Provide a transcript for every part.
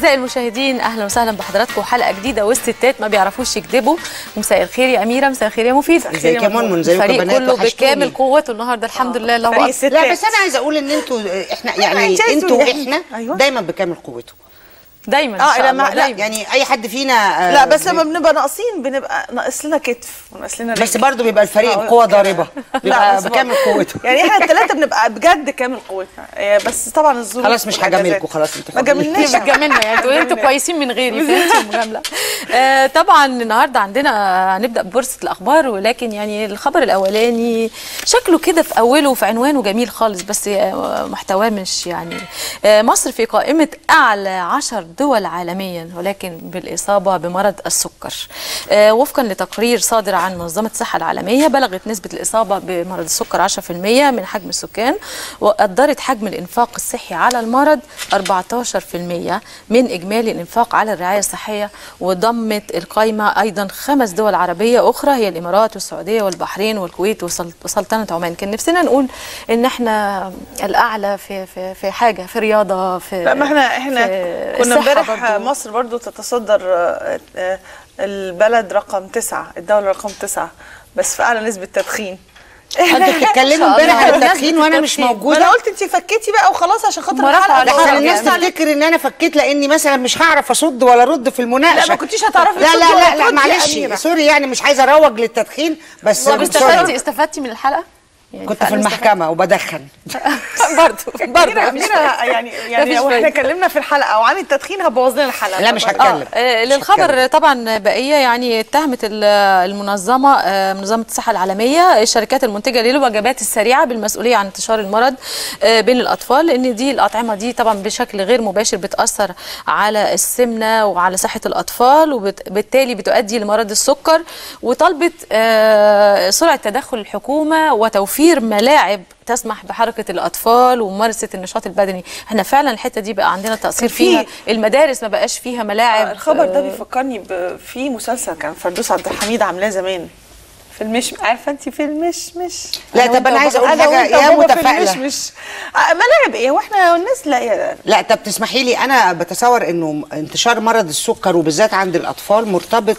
أعزائي المشاهدين، أهلا وسهلا بحضراتكم حلقة جديدة والستات ما بيعرفوش يكذبوا. مساء الخير يا أميرة، مساء الخير يا مفيدة. ازيك يا منى؟ ازيكم الفريق بنات؟ كله بكامل قوته النهارده الحمد لله. الله أكبر. لا بس أنا عايزة أقول إن أنتوا إحنا يعني أنتوا وإحنا دايما بكامل قوته دايما ان شاء الله. لا يعني اي حد فينا لا بس لما بنبقى ناقصين بنبقى ناقص لنا كتف وناقص لنا رجل، بس برضه بيبقى الفريق بقوه ضاربه، بيبقى بكامل قوته. يعني احنا الثلاثه بنبقى بجد كامل قوتنا، بس طبعا الظروف خلاص مش هجاملكم، خلاص انتوا ما جاملناش، بتجاملنا يعني انتوا كويسين من غيري في المجامله. طبعا النهارده عندنا هنبدا ببورصه الاخبار، ولكن يعني الخبر الاولاني شكله كده في اوله وفي عنوانه جميل خالص، بس محتواه مش يعني. مصر في قائمه اعلى 10 دول عالميا ولكن بالإصابة بمرض السكر. وفقا لتقرير صادر عن منظمة الصحة العالمية، بلغت نسبة الإصابة بمرض السكر 10% من حجم السكان، وقدرت حجم الإنفاق الصحي على المرض 14% من إجمالي الإنفاق على الرعاية الصحية. وضمت القائمة أيضا 5 دول عربية أخرى هي الإمارات والسعودية والبحرين والكويت وسلطنة عمان. كان نفسنا نقول إن احنا الأعلى في حاجة، في رياضة، في لا ما احنا كنا امبارح مصر برضو تتصدر البلد رقم 9، الدولة رقم 9، بس في أعلى نسبة تدخين. انتوا بتتكلموا امبارح على التدخين وانا مش موجوده. انا قلت انت فكيتي بقى وخلاص عشان خاطر الحلقه، لحسن الناس تفتكر ان انا فكيت لاني مثلا مش هعرف اصد ولا ارد في المناقشه. لا ما كنتيش هتعرفي تصدي. لا معلش سوري، يعني مش عايزه اروج للتدخين بس. طب استفدتي من الحلقه؟ يعني كنت في المحكمة وبدخن. برضه أميرة يعني لو احنا اتكلمنا في الحلقة وعن التدخين هبوظ لنا الحلقة. لا مش هتكلم. للخبر طبعا بقية، يعني اتهمت المنظمة منظمة الصحة العالمية الشركات المنتجة للوجبات السريعة بالمسؤولية عن انتشار المرض بين الأطفال، لأن دي الأطعمة دي طبعا بشكل غير مباشر بتأثر على السمنة وعلى صحة الأطفال، وبالتالي بتؤدي لمرض السكر. وطلبت سرعة تدخل الحكومة وتوفير ملاعب تسمح بحركة الأطفال وممارسة النشاط البدني. احنا فعلا الحتة دي بقى عندنا تقصير فيها، المدارس ما بقاش فيها ملاعب. الخبر ده بيفكرني في مسلسل كان فردوس عبد الحميد عاملاه زمان، في المش، عارفه انت في المشمش. لا طب انا عايزه اقول حاجه يا متفائله. ملاعب ايه واحنا الناس لا طب تسمحي لي، انا بتصور انه انتشار مرض السكر وبالذات عند الاطفال مرتبط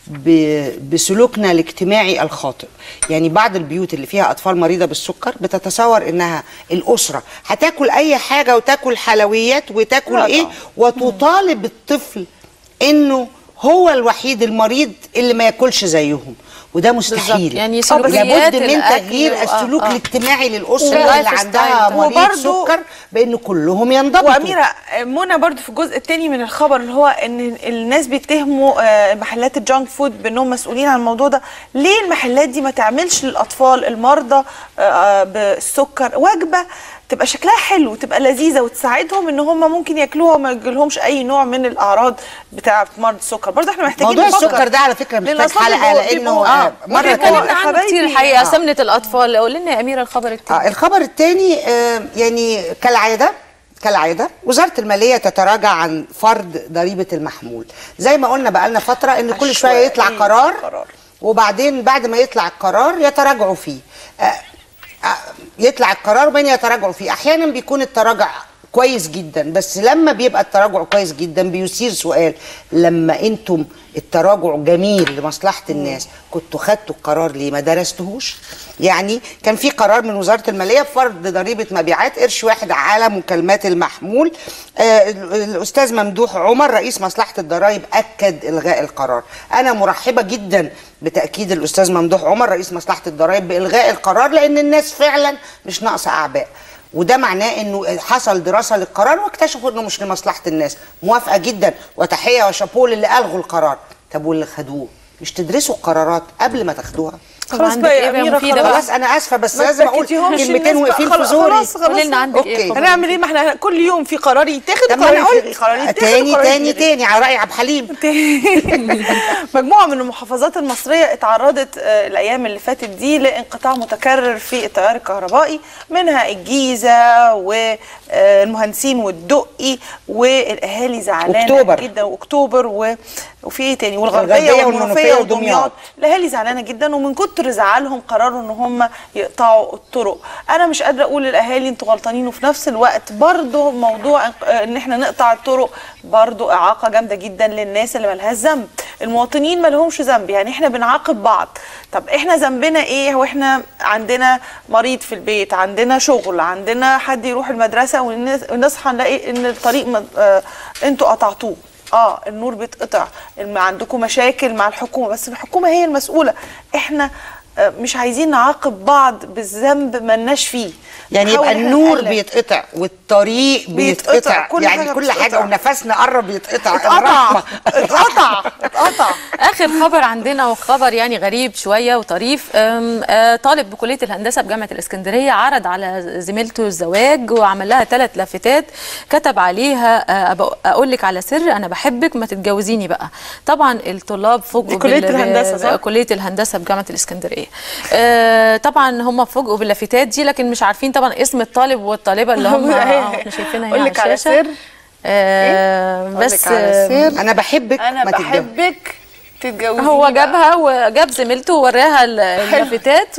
بسلوكنا الاجتماعي الخاطئ. يعني بعض البيوت اللي فيها اطفال مريضه بالسكر بتتصور انها الاسره هتاكل اي حاجه وتاكل حلويات وتاكل ايه، وتطالب الطفل انه هو الوحيد المريض اللي ما ياكلش زيهم، وده مستحيل. يعني لابد من تغيير السلوك الاجتماعي للاسره اللي عندها مريض سكر بان كلهم ينضبطوا. واميره منى برضو في الجزء الثاني من الخبر اللي هو ان الناس بيتهموا محلات الجانك فود بانهم مسؤولين عن الموضوع ده. ليه المحلات دي ما تعملش للاطفال المرضى بالسكر وجبه تبقى شكلها حلو وتبقى لذيذه وتساعدهم ان هم ممكن ياكلوها وما يجيلهمش اي نوع من الاعراض بتاعه مرض السكر؟ برضه احنا محتاجين موضوع السكر ده على فكره محتاج حلقه، لانه مره اتكلمنا عنه كتير الحقيقه. سمنه الاطفال. قولي لنا يا اميره الخبر الثاني. الخبر الثاني يعني كالعاده وزاره الماليه تتراجع عن فرض ضريبه المحمول. زي ما قلنا بقى لنا فتره ان كل شويه يطلع قرار وبعدين بعد ما يطلع القرار يتراجعوا فيه. يطلع القرار وبين يتراجعوا فيه. احيانا بيكون التراجع كويس جدا، بس لما بيبقى التراجع كويس جدا بيثير سؤال: لما انتم التراجع جميل لمصلحه الناس كنتوا خدتوا القرار ليه ما درستوهوش؟ يعني كان في قرار من وزاره الماليه بفرض ضريبه مبيعات قرش واحد على مكالمات المحمول. الاستاذ ممدوح عمر رئيس مصلحه الضرائب اكد الغاء القرار. انا مرحبه جدا بتاكيد الاستاذ ممدوح عمر رئيس مصلحه الضرائب بالغاء القرار، لان الناس فعلا مش ناقصه اعباء، وده معناه انه حصل دراسه للقرار واكتشفوا انه مش لمصلحه الناس. موافقه جدا وتحيه وشابوه اللي الغوا القرار. طب واللي خدوه مش تدرسوا القرارات قبل ما تاخدوها؟ خلاص بقى يا أميرة، خلاص انا اسفه بس لازم اقول كلمتين واقفين في زوري. خلاص لنا عندك ايه؟ هنعمل ايه؟ ما احنا كل يوم في قرار يتاخد قرار تاني على راي عبد الحليم. مجموعه من المحافظات المصريه اتعرضت الايام اللي فاتت دي لانقطاع متكرر في التيار الكهربائي، منها الجيزه والمهندسين والدقي، والاهالي زعلانه جدا، واكتوبر وفي ايه تاني، والغربيه والمنوفيه ودمياط. الاهالي زعلانه جدا، ومن كتر زعلهم قرروا ان هم يقطعوا الطرق. انا مش قادره اقول للاهالي انتوا غلطانين، وفي نفس الوقت برضو موضوع ان احنا نقطع الطرق برضو اعاقه جامده جدا للناس اللي مالهاش ذنب. المواطنين ما لهمش ذنب، يعني احنا بنعاقب بعض. طب احنا ذنبنا ايه؟ واحنا عندنا مريض في البيت، عندنا شغل، عندنا حد يروح المدرسه، ونصحى نلاقي ان الطريق انتوا قطعتوه. النور بيتقطع، عندكم مشاكل مع الحكومه، بس الحكومه هي المسؤوله. احنا مش عايزين نعاقب بعض بالذنب مالناش فيه. يعني يبقى النور بيتقطع والطريق بيتقطع، يعني كل حاجه ونفسنا قرب يتقطع. اتقطع. اخر خبر عندنا، وخبر يعني غريب شويه وطريف. طالب بكليه الهندسه بجامعه الاسكندريه عرض على زميلته الزواج، وعمل لها 3 لافتات كتب عليها اقول لك على سر، انا بحبك، ما تتجوزيني بقى. طبعا الطلاب فوجئوا كليه الهندسه صح؟ كليه الهندسه بجامعه الاسكندريه. طبعا هم فوجئوا باللافتات دي، لكن مش عارفين طبعا اسم الطالب والطالبه اللي هم احنا شايفينها هنا على الشاشه. بس انا بحبك، ما تتجوزيش. هو جابها وجاب زميلته ووراها اللافتات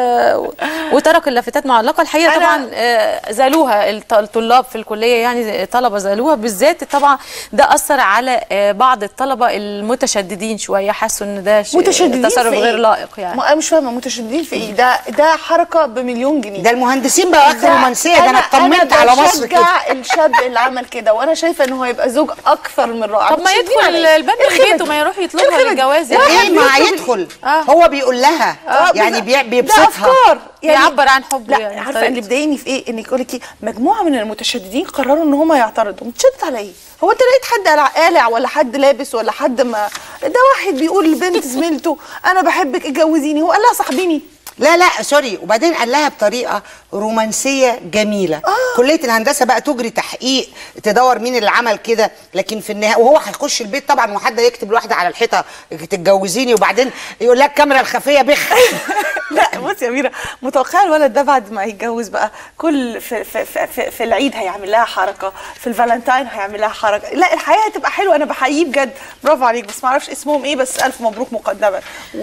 وترك اللافتات معلقه. الحقيقه طبعا زالوها الطلاب في الكليه، يعني طلبه زالوها بالذات. طبعا ده اثر على بعض الطلبه المتشددين شويه، حسوا ان ده تصرف غير لائق. يعني انا مش فاهمه متشددين في ايه؟ ده حركه ب1,000,000 جنيه. ده المهندسين بقى اخر رومانسيه. ده انا اطمنت على مصر كده. انا الشاب اللي عمل كده، وانا شايفه ان هو يبقى زوج اكثر من رائع. طب ما يدخل الباب من بيته، ما يروح يطلبها الجواز. ايه ما يدخل هو بيقول لها يعني بيبسطها، افكار يعني يعبر عن حبه. لا يعني عارفه اللي بيضايقني في ايه؟ انك يقول لك مجموعه من المتشددين قرروا ان هم يعترضوا. متشدد على ايه؟ هو انت لقيت حد قالع ولا حد لابس ولا حد؟ ما ده واحد بيقول لبنت زميلته انا بحبك اتجوزيني، هو قال لها صاحبيني. لا سوري، وبعدين قال لها بطريقه رومانسيه جميله. كليه الهندسه بقى تجري تحقيق تدور مين اللي عمل كده، لكن في النهايه وهو هيخش البيت طبعا وحد يكتب لواحده على الحيطه تتجوزيني، وبعدين يقول لك الكاميرا الخفيه بخ. لا بصي يا أميرة، متوقعه الولد ده بعد ما يتجوز بقى كل في العيد هيعمل لها حركه، في الفالنتاين هيعمل لها حركه. لا الحياه هتبقى حلوه. انا بحييه بجد، برافو عليك. بس ما اعرفش اسمهم ايه، بس الف مبروك مقدما،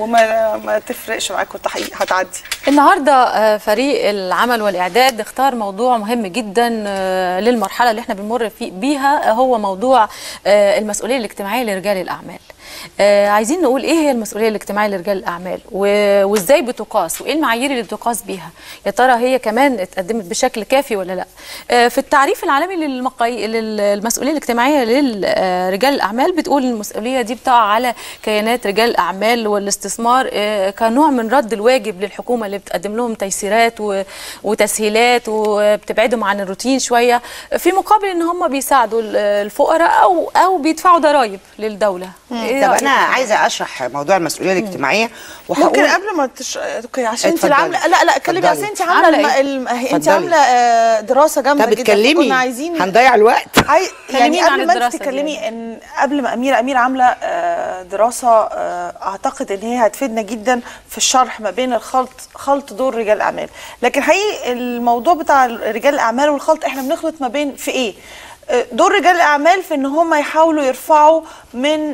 وما تفرقش معاك والتحقيق هتعدي. النهارده فريق العمل والاعداد اختار موضوع مهم جدا للمرحله اللي احنا بنمر بيها، هو موضوع المسؤوليه الاجتماعيه لرجال الاعمال. عايزين نقول ايه هي المسؤوليه الاجتماعيه لرجال الاعمال، وازاي بتقاس، وايه المعايير اللي بتقاس بيها، يا ترى هي كمان اتقدمت بشكل كافي ولا لا. في التعريف العالمي للمسؤوليه الاجتماعيه لرجال الاعمال بتقول المسؤوليه دي بتقع على كيانات رجال الاعمال والاستثمار كنوع من رد الواجب للحكومه اللي بتقدم لهم تيسيرات وتسهيلات وبتبعدهم عن الروتين شويه، في مقابل ان هم بيساعدوا الفقراء او بيدفعوا ضرائب للدوله. طب انا عايزه اشرح موضوع المسؤوليه الاجتماعيه وهقول ممكن قبل ما اوكي عشان انت اللي عامله. لا اتكلمي، عشان انت عامله انت عامله دراسه جامده جدا. كنا عايزين هنضيع الوقت. يعني قبل ما انت تتكلمي، ان قبل ما اميره عامله دراسه اعتقد ان هي هتفيدنا جدا في الشرح ما بين خلط دور رجال الاعمال. لكن حقيقي الموضوع بتاع رجال الاعمال والخلط، احنا بنخلط ما بين في ايه؟ دور رجال الاعمال في ان هم يحاولوا يرفعوا من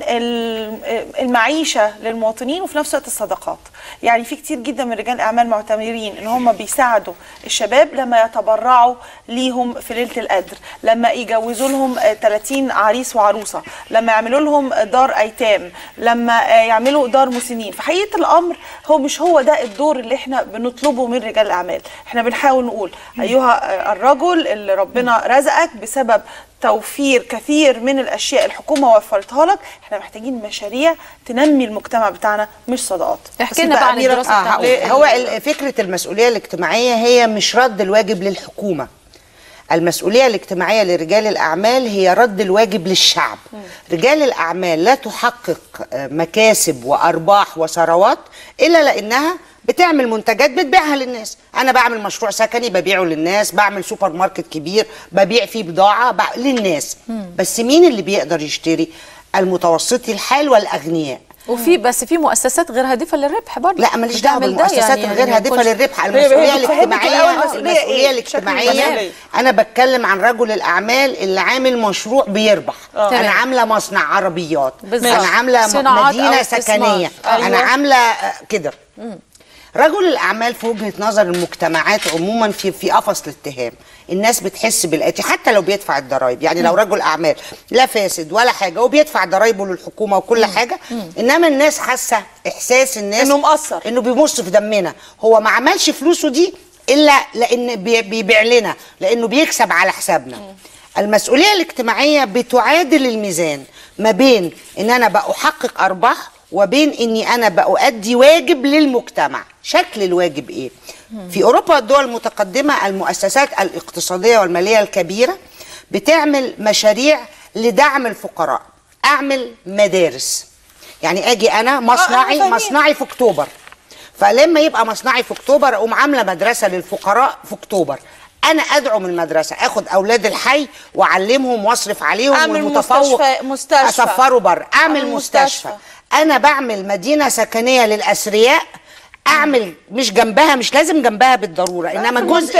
المعيشه للمواطنين، وفي نفس الوقت الصدقات. يعني في كتير جدا من رجال الاعمال معتبرين ان هم بيساعدوا الشباب لما يتبرعوا ليهم في ليله القدر، لما يجوزوا لهم 30 عريس وعروسه، لما يعملوا لهم دار ايتام، لما يعملوا دار مسنين. في حقيقه الامر مش هو ده الدور اللي احنا بنطلبه من رجال الاعمال. احنا بنحاول نقول ايها الرجل اللي ربنا رزقك بسبب توفير كثير من الاشياء الحكومه وفرتها لك، احنا محتاجين مشاريع تنمي المجتمع بتاعنا مش صدقات. احكي لنا بقى عن الدراسه بتاعتك. هو فكره المسؤوليه الاجتماعيه هي مش رد الواجب للحكومه. المسؤوليه الاجتماعيه لرجال الاعمال هي رد الواجب للشعب. رجال الاعمال لا تحقق مكاسب وارباح وثروات الا لانها بتعمل منتجات بتبيعها للناس. انا بعمل مشروع سكني ببيعه للناس، بعمل سوبر ماركت كبير ببيع فيه بضاعه للناس. بس مين اللي بيقدر يشتري؟ المتوسطي الحال والاغنياء. وفي بس في مؤسسات غير هادفه للربح برضه. لا ماليش دعوه بتعمل ده بالمؤسسات يعني الغير هادفه للربح. المسؤوليه الاجتماعيه انا بتكلم عن رجل الاعمال اللي عامل مشروع بيربح. انا عامله مصنع عربيات، انا عامله مدينه سكنيه، انا عامله كده. رجل الاعمال في وجهه نظر المجتمعات عموما في قفص الاتهام. الناس بتحس بالاتي حتى لو بيدفع الضرايب، يعني لو رجل اعمال لا فاسد ولا حاجه وبيدفع ضرايبه للحكومه وكل حاجه، انما الناس حاسه احساس الناس انه مقصر، انه بيمص في دمنا. هو ما عملش فلوسه دي الا لان بيبيع لنا، لانه بيكسب على حسابنا. المسؤوليه الاجتماعيه بتعادل الميزان ما بين ان انا بحقق ارباح وبين اني انا بأؤدي واجب للمجتمع. شكل الواجب ايه؟ في اوروبا والدول المتقدمه المؤسسات الاقتصاديه والماليه الكبيره بتعمل مشاريع لدعم الفقراء. اعمل مدارس، يعني اجي انا مصنعي في اكتوبر، فلما يبقى مصنعي في اكتوبر اقوم عامله مدرسه للفقراء في اكتوبر. انا ادعم المدرسه، اخد اولاد الحي واعلمهم واصرف عليهم، والمتفوق مستشفى اسفره بره، اعمل مستشفى. انا بعمل مدينه سكنيه للاثرياء، اعمل مش جنبها، مش لازم جنبها بالضروره، انما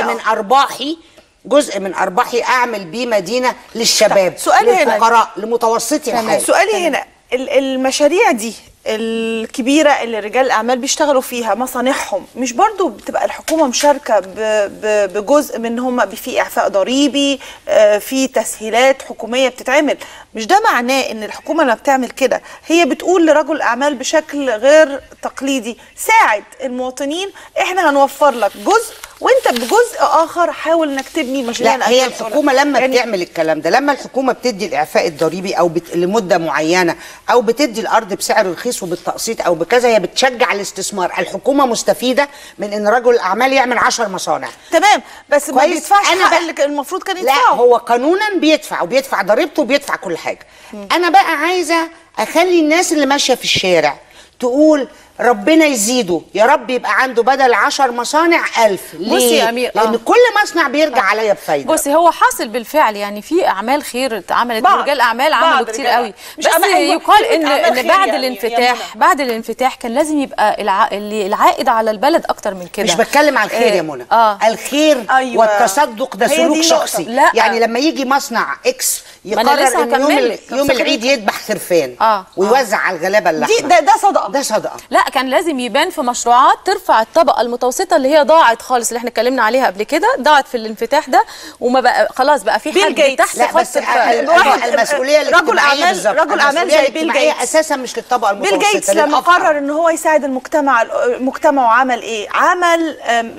جزء من ارباحي اعمل بيه مدينه للشباب، للفقراء، لمتوسطي الحال. سؤالي هنا، المشاريع دي الكبيرة اللي رجال الأعمال بيشتغلوا فيها مصانعهم، مش برضو بتبقى الحكومة مشاركة بجزء منهم؟ في إعفاء ضريبي، في تسهيلات حكومية بتتعمل. مش ده معناه إن الحكومة لما بتعمل كده هي بتقول لرجل الأعمال بشكل غير تقليدي ساعد المواطنين، إحنا هنوفر لك جزء وانت بجزء اخر حاول انك تبني مشاريع؟ لا، هي الحكومه لما يعني بتعمل الكلام ده، لما الحكومه بتدي الاعفاء الضريبي او لمده معينه، او بتدي الارض بسعر رخيص وبالتقسيط او بكذا، هي بتشجع الاستثمار. الحكومه مستفيده من ان رجل الاعمال يعمل 10 مصانع. تمام، بس ما بيدفعش حق اللي المفروض كان يدفعه. لا، هو قانونا بيدفع، وبيدفع ضريبته وبيدفع كل حاجه. انا بقى عايزه اخلي الناس اللي ماشيه في الشارع تقول ربنا يزيده يا رب، يبقى عنده بدل 10 مصانع 1000. ليه؟ بصي يا أمير، لأن كل مصنع بيرجع عليا بفايدة. بصي، هو حاصل بالفعل، يعني في أعمال خير اتعملت، رجال أعمال عملوا كتير قوي، بس يقال إن بعد الانفتاح كان لازم يبقى العائد على البلد أكتر من كده. مش بتكلم على الخير يا منى، الخير والتصدق ده سلوك شخصي. يعني لما يجي مصنع اكس يقرر ان يوم العيد يذبح خرفان ويوزع على الغلابه اللحمه، ده صدقه. لا، كان لازم يبان في مشروعات ترفع الطبقه المتوسطه اللي هي ضاعت خالص، اللي احنا اتكلمنا عليها قبل كده، ضاعت في الانفتاح ده، وما بقى خلاص بقى في حد تحت خط المسؤوليه الاجتماعيه. بالظبط، رجل اعمال زي بيل جيتس اساسا مش للطبقه المتوسطه. بيل جيتس لما قرر ان هو يساعد المجتمع وعمل ايه؟ عمل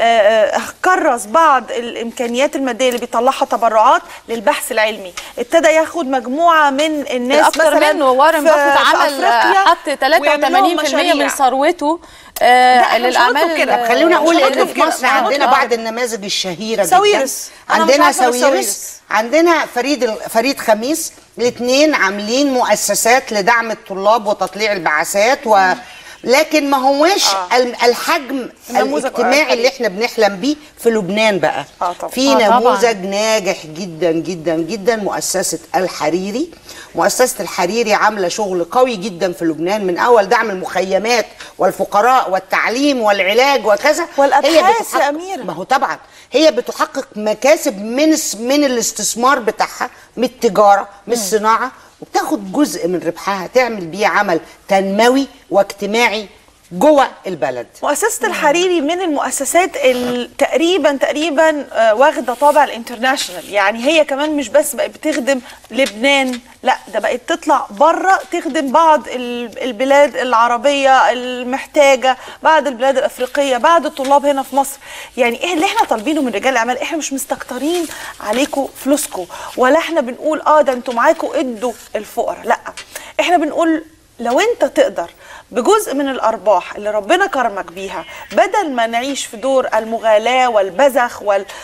كرس بعض الامكانيات الماديه اللي بيطلعها تبرعات للبحث العلمي، ابتدى ياخد مجموعه من الناس اكتر منه. وارن بافيت عمل حط 83% من ثروته للاعمال كده. طب خلونا نقول ان في مصر عندنا بعض النماذج الشهيره جدا. عندنا ساويرس، عندنا فريد خميس، الاثنين عاملين مؤسسات لدعم الطلاب وتطليع البعثات لكن ما هواش الحجم الاجتماعي اللي احنا بنحلم بيه في لبنان. بقى في نموذج ناجح جدا جدا جدا، مؤسسة الحريري. مؤسسة الحريري عاملة شغل قوي جدا في لبنان، من اول دعم المخيمات والفقراء والتعليم والعلاج وكذا، والابحاث يا أميرة. ما هو طبعا هي بتحقق مكاسب من الاستثمار بتاعها، من التجارة، من الصناعة، وبتاخد جزء من ربحها تعمل بيه عمل تنموي واجتماعي جوه البلد. مؤسسة الحريري من المؤسسات تقريبا واخده طابع الانترناشونال، يعني هي كمان مش بس بقت بتخدم لبنان، لا ده بقت تطلع بره تخدم بعض البلاد العربيه المحتاجه، بعض البلاد الافريقيه، بعض الطلاب هنا في مصر. يعني ايه اللي احنا طالبينه من رجال الاعمال؟ احنا مش مستكترين عليكم فلوسكم، ولا احنا بنقول ده انتوا معاكم ادوا الفقراء، لا احنا بنقول لو انت تقدر بجزء من الارباح اللي ربنا كرمك بيها، بدل ما نعيش في دور المغالاه والبذخ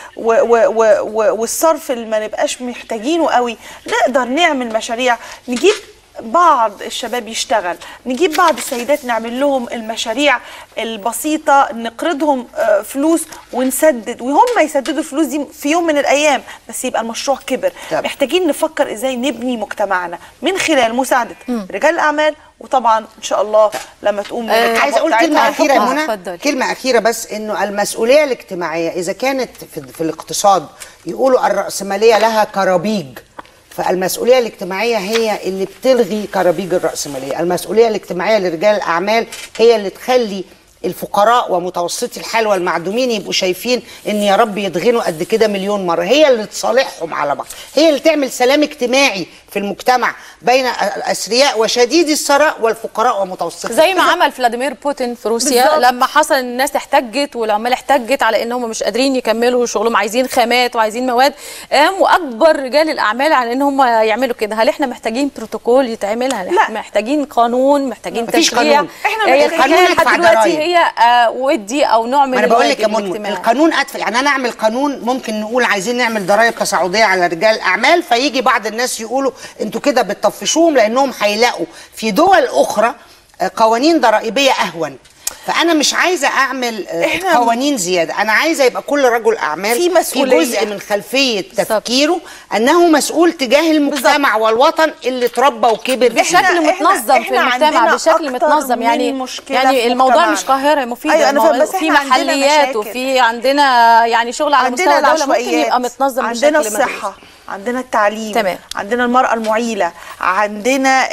والصرف اللي ما نبقاش محتاجينه قوي، نقدر نعمل مشاريع، نجيب بعض الشباب يشتغل، نجيب بعض السيدات نعمل لهم المشاريع البسيطة، نقرضهم فلوس ونسدد، وهم يسددوا الفلوس دي في يوم من الأيام، بس يبقى المشروع كبر. محتاجين نفكر إزاي نبني مجتمعنا من خلال مساعدة رجال الأعمال وطبعا ان شاء الله لما تقوم عايزه اقول كلمه اخيره يا منى، اتفضل. كلمه اخيره بس، انه المسؤوليه الاجتماعيه اذا كانت في الاقتصاد يقولوا الراسماليه لها كرابيج، فالمسؤوليه الاجتماعيه هي اللي بتلغي كرابيج الراسماليه. المسؤوليه الاجتماعيه لرجال الاعمال هي اللي تخلي الفقراء ومتوسطي الحال والمعدومين يبقوا شايفين ان يا رب يتغنوا قد كده مليون مره، هي اللي تصالحهم على بعض، هي اللي تعمل سلام اجتماعي في المجتمع بين الاثرياء وشديدي الثراء والفقراء ومتوسطي. زي ما عمل فلاديمير بوتين في روسيا بالزبط. لما حصل ان الناس احتجت والعمال احتجت على ان هم مش قادرين يكملوا شغلهم، عايزين خامات وعايزين مواد، قاموا اكبر رجال الاعمال على ان هم يعملوا كده. هل احنا محتاجين بروتوكول يتعمل؟ هل لا. احنا محتاجين قانون؟ محتاجين مفيش تشريع؟ قانون. احنا هي محتاجين الحكايه ندفع لحد دلوقتي ضرايب. هي ودي او نوع من ما انا بقول لك يا الواجب منى، الاجتماعي. القانون ادفع، يعني انا اعمل قانون ممكن نقول عايزين نعمل ضرائب تصاعديه على رجال الاعمال، فيجي بعض الناس يقولوا انتوا كده بتطفشوهم لانهم هيلاقوا في دول اخرى قوانين ضرائبيه اهون. فانا مش عايزه اعمل قوانين زياده، انا عايزه يبقى كل رجل اعمال في مسؤولية. جزء من خلفيه تفكيره انه مسؤول تجاه المجتمع والوطن اللي اتربى وكبر فيه. بشكل متنظم في المجتمع، بشكل متنظم. يعني الموضوع مش قاهره مفيده، أيوة، أنا فاهم، بس في إحنا عندنا محليات مشاكل. وفي عندنا يعني شغل على مستوى الدوله ممكن يبقى متنظم عندنا بشكل الصحه مدروس. عندنا التعليم، تمام. عندنا المرأة المعيلة، عندنا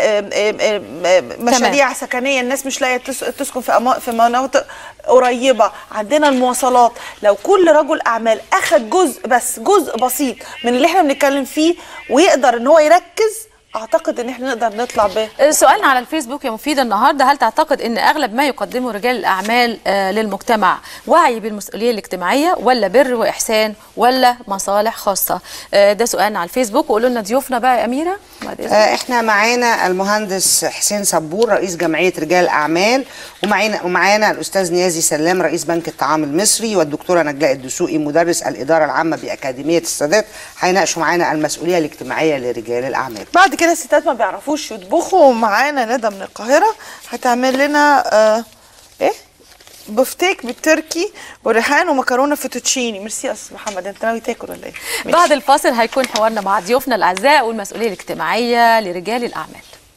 مشاريع سكنية، الناس مش لاقية تسكن في مناطق قريبة، عندنا المواصلات. لو كل رجل أعمال أخذ جزء بسيط من اللي احنا بنتكلم فيه ويقدر ان هو يركز، اعتقد ان احنا نقدر نطلع به. سؤالنا على الفيسبوك يا مفيدة النهارده، هل تعتقد ان اغلب ما يقدمه رجال الاعمال للمجتمع وعي بالمسؤوليه الاجتماعيه، ولا بر واحسان، ولا مصالح خاصه؟ ده سؤالنا على الفيسبوك. وقولوا لنا ضيوفنا بقى يا اميره. احنا معانا المهندس حسين صبور رئيس جمعيه رجال الاعمال، ومعانا الاستاذ نيازي سلام رئيس بنك الطعام المصري، والدكتوره نجلاء الدسوقي مدرس الاداره العامه باكاديميه السادات. هيناقشوا معانا المسؤوليه الاجتماعيه لرجال الاعمال. بعد كده الستات ما بيعرفوش يطبخوا، ومعانا ندى من القاهره هتعمل لنا بفتيك بالتركي وريحان ومكرونه فيتوتشيني. ميرسي يا استاذ محمد، انت ناوي تاكل ولا ايه؟ بعد الفاصل هيكون حوارنا مع ضيوفنا الاعزاء والمسؤوليه الاجتماعيه لرجال الاعمال.